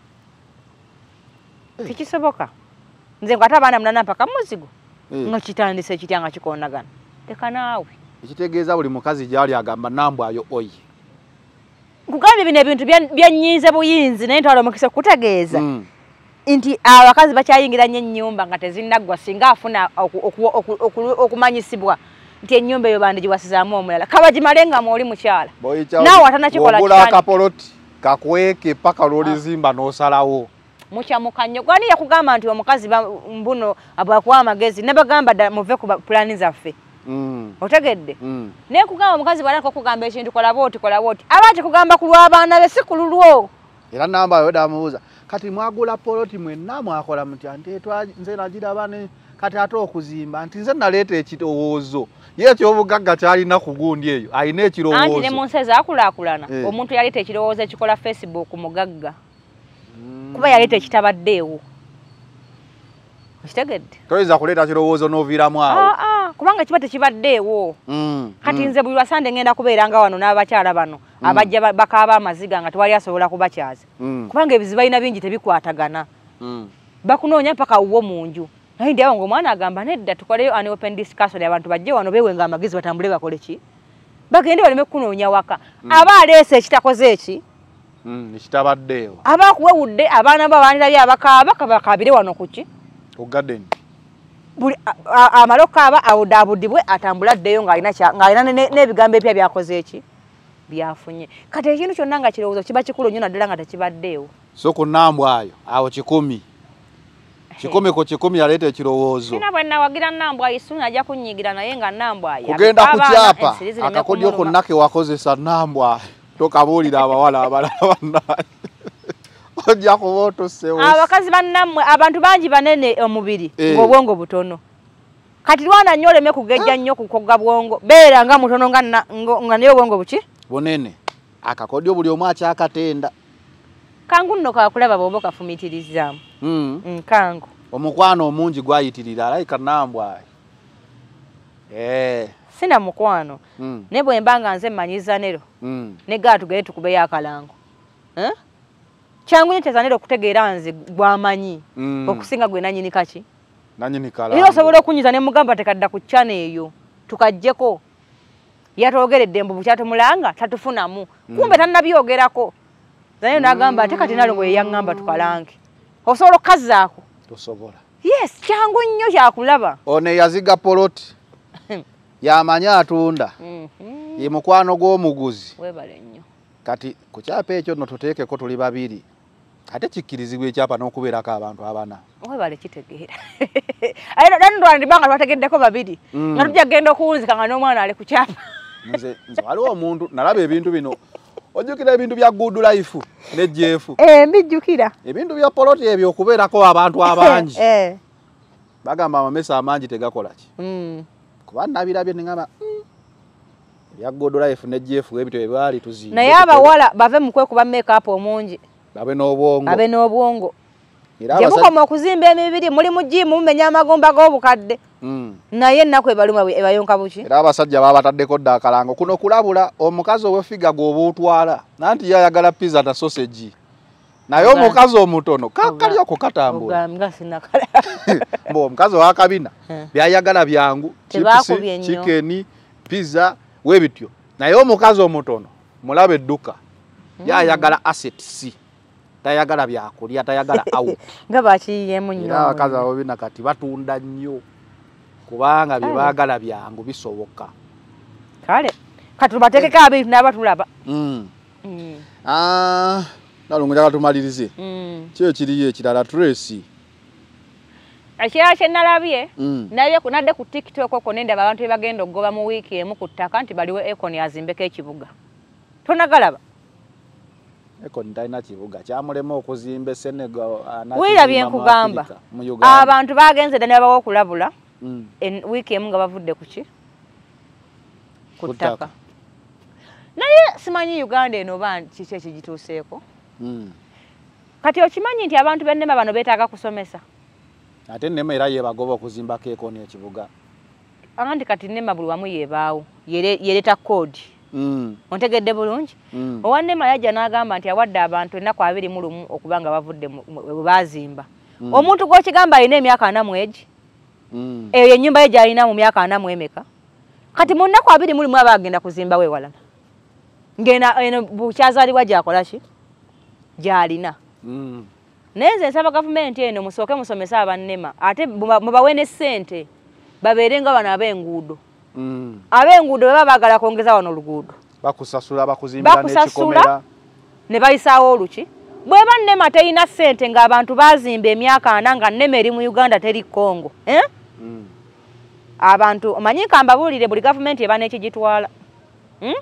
Tekisoboka. Nze ng'ate abaana munana mpaka muzigo. Nga kitandise kitya nga kikoonagana. Teka naawe. Ekitegeeza buli mukazi gyali agamba nambwayo oyi. Nkugambye bino ebintu byannyiize buyinzi naye ntwala omukisa okutegeeza. Nti abakazi bakyayingira nnyo ennyumba nga tezinnaggwa singa afuna okumanyisibwa nti ennyumba eyo bandigiwasizaamu omulala. Kabagimale nga mwoli mukyala. Naawe atanakikola kitani. Ogula akapoloti kakweke paka lwolizimba n'osalawo. Mukyamuka nnyo. Gwani yakugamba nti omukazi mbuno abwakuwa amagezi ne bagamba muve ku pulaani zaffe. Mm. Otegedde? Mm. Naye kugamba omukazi bw'alako okugamba ekintu kola bw'oti kola bw'oti. Aba tekugamba ku lw'abaana be si ku lulwo. Era namba yo damubuuza. Kati mwagula poloti mwenna mwakola mutya nti nze nagiraba ne kati ate okuzimba nti nze naleeta ekirowoozo. Ye eky'obugagga kyalina ku gundi eyo alina ekirowoozo. Anti ne mu nsi ezaakulaakulana omuntu yaleeta ekirowoozo ekikola Facebook mugagga. Kuba yaleeta ekitabaddeewo. Okitegedde? Toyinza kuleeta kirowoozo n'oviiramu awo. Ah, ah, kubanga kiba tekibaddeewo. Mm. Kati nze buli lwasande ngenda kubeera nga wano n'abakyala bano abajja bakaaba amaziga nga tewali asobola kubakyaza. Kubanga ebizibu balina bingi tebikwatagana. Bakunoonya mpaka wo mu nju. Naye ndi awo ng'omwana agamba nedda tukoleyo an open discussion abantu bajje wano beewenga amagezi batambule bakole ki? Bagende baleme kunoonya waka. Aba aleese ekitakoze eki? Mm, ekitabaddeewo. Aba kuwewudde abaana babanirabye abakaaba kabakabire wano ku ki? Ku garden. Buli amaloka aba awudaabudibwe atambula addeyo ng'alina ng'alina n'ebigambo ebipya byakoze eki? Byafunye. Kati ekintu kyonna nga kirowoozo kiba kikulu nnyo naddala nga tekibaddeewo. So ku nnambwayo awo kikumi. Kikumi ku kikumi yaleeta ekirowoozo. Sina bwe nawagira nnambwayo Ssuuna ajja kunnyigira naye nga nnambwayo. Kugenda ku kyapa akakodyo konna ke wakozesa nnambwayo. Tokabuulira abawala abalala bannaye. Ojja kuba otossewo. Abakazi bannammwe abantu bangi banene omubiri ng'obwongo butono. Kati lwana nnyo oleme kugejja nnyo kukogga bwongo. Beera nga mutono nga naye obwongo buki? Bunene. Akakodyo buli omu akyakatenda. Kangu nno kakulaba bw'oba kafumiitirizaamu. Mm. Kangu. Omukwano omungi gwayitirira alayika nnambwayo. Eh. Sina mukwano. Mm. Ne bwe mba nga nze mmanyiza nero. Mm. Ne gaa tugende tukubeyo akalango. Eh? Kyangu nnyo tezanira okutegeera nze gwamanyi. Mm. Okusinga gwe nanyini kaki? Nanyini kalango. Era osobola okunyiza ne mugamba tekadda ku channel eyo. Tukajjeko. Yatwogeredde mbu bukyatumulanga tatufunamu. Mm. Kumbe tannabyogerako. Naye nagamba ate kati nalo gwe yaŋŋamba tukalange. Osobola okazzaako. Tosobola. Yes, kyangu nnyo kyakulaba. Ono yaziga poloti. Yamanya atunda. Mhm. Ye mukwano gw'omuguzi. Webale nnyo. Kati ku kyapa ekyo nno tuteekeko tuli babiri. Ate kikkirizibwa ekyapa n'okubeerako abantu abana. Webale kitegeera. Ayo dani ndwandibanga twategeddeko babiri. Nga tujja genda okuwunzika nga n'omwana ali ku kyapa. Nze nze waliwo omuntu nalaba ebintu bino. Ojjukira ebintu bya good life ne jeefu. Eh, mbijjukira. Ebintu bya poloti ebyo okubeerako abantu abangi. Eh. Bagamba amamesa amangi tegakola ki? Mm. Kuba nabirabye nengamba bya good life ne jeefu ebito ebyali tuzi. Naye abawala bave mu kwekuba make up omungi. Babe n'obwongo. Babe n'obwongo. Era abasajja mukoma okuzimba emibiri muli mu jimu mumenya amagomba g'obukadde. Mm. Naye ennaku ebaluma ebayonka buki? Era abasajja baba bataddeko dda akalango kuno kulabula omukazi ow'effiga gw'obuutwala nanti yayagala pizza na sausage. Naye omukazi omutono kakalyo kukatambula. Ogambye sinakala. Mbo omukazi wa kabina byayagala byangu, chips, chicken, pizza, webityo. Naye omukazi omutono mulabe edduka. Yayagala assets. Tayagala byakulya, tayagala out. Nga bakiyemu nnyo. Era abakazi abo bina kati batunda nnyo. Kubanga bye baagala byangu bisoboka. Kale kati tubateekeko abiri n'abatulaba. Mm. Mm. Ah, nalungu njagala tumalirize. Mm. Kyo kiriyo ekirala Tracy. Ekirala kye nalabye mm. nalabye kunadde ku TikTok okwo nenda abantu bagenda okugoba mu wiiki emu ku ttaka nti baliwo Akon azimbeko ekibuga. Tonagalaba? Akon talina kibuga kyamulema okuzimba Senegal anati. Wirabye nkugamba. Abantu bagenze ddala bawo okulabula. Mm. En wiiki emu nga bavudde ku ki? ku ttaka. Naye simanyi Uganda eno ba kiki ekigituuseeko. Mm. Kati okimanyi nti abantu b'ennema bano beetaaga kusomesa. Ate ennema era yeebagoba okuzimbako ekooni ekibuga. Anti kati nnema buli wamu yeebaawo yereeta koodi. Mm. Ontegedde bulungi? Mm. Owa nnema yajja n'agamba nti awadde abantu ennaku abiri mu lumu okuba nga bavudde we baazimba. Mm. Omuntu gw'okigamba alina emyaka ana mu egi. Mm. Eyo ennyumba ye gy'alina mu myaka ana mu emeka. Kati mu nnaku abiri mu lumu aba agenda kuzimba we walala. Ngena eno bukyazaalibwa gy'akola ki? Gy'alina. Mm. Naye nze nsaba gavumenti eno musooke musomese abannema ate mubawe ne ssente babeere nga bano ab'enguudo. Mm. Ab'enguudo baba baagala kwongeza wano oluguudo. Bakusasula bakuzimbira n'ekikomera. Ne bayisaawo oluki. Bweba nnema terina ssente ng'abantu baazimba emyaka ana nga nnema eri mu Uganda teri Congo. Eh? Mm. Abantu omanyi kambabuulire buli gavumenti eba n'ekigitwala. Hmm?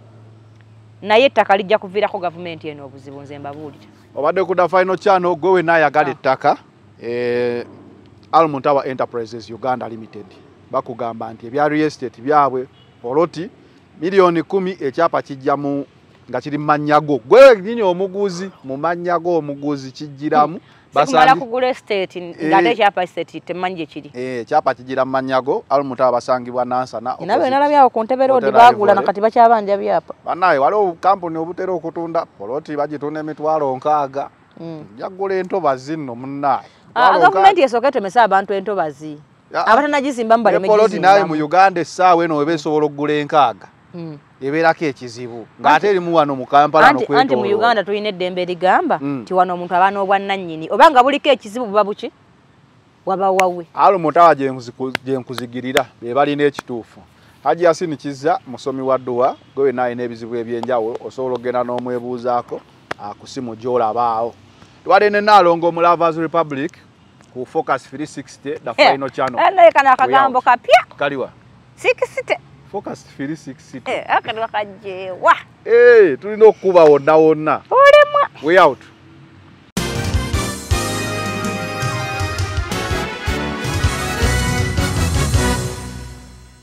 Naye ettaka lijja kuviirako gavumenti eno obuzibu nze mbabuulira. Obadde ku da final channel gwe wenna ayagala ettaka eh Almuntawa Enterprises Uganda Limited bakugamba nti ebya real estate byabwe poloti milioni kumi ekyapa kijjamu nga kiri manyago gwe nyinyi omuguzi mu manyago omuguzi kijjiramu basangi kugula estate ngate ekyapa estate temanje kiri eh ekyapa kijjira manyago Almuntawa basangibwa Nansana nabe nalabyawo ku Ntebe Road bagula nakati bakyabanja byapa banaye waliwo kampuni obutera okutunda poloti bagitunda emitwalo nkaaga njagula entobazi nno munnaye gavumenti esooka etemesa abantu entobazi abatanagizimba mbale megizimba poloti naye mu Uganda essaawa eno webeesobola okugula enkaaga ebeerako ekizibu ng'ate erimu wano mu Kampala n'okwetoloola. Anti mu Uganda tulina eddembe erigamba nti wano omuntu aba n'obwannannyini oba nga buliko ekizibu buba buki waba wawe. Almuntawa gye nkuzigirira be balina ekituufu. Haji Yasini Kizza musomi wa dduwa gwe wenna alina ebizibu ebyenjawulo osobola okgenda n'omwebuuzaako ku simu gy'olabaawo. Twadde ne Naalongo mu Lovers Republic ku Focus three sixty the final channel. Naye kana akagambo kapya. Kaliwa. sixty. Focus three sixty. Eh, akadwa kajewa. Eh, tulina okuba wonna wonna. Olemwa. We out.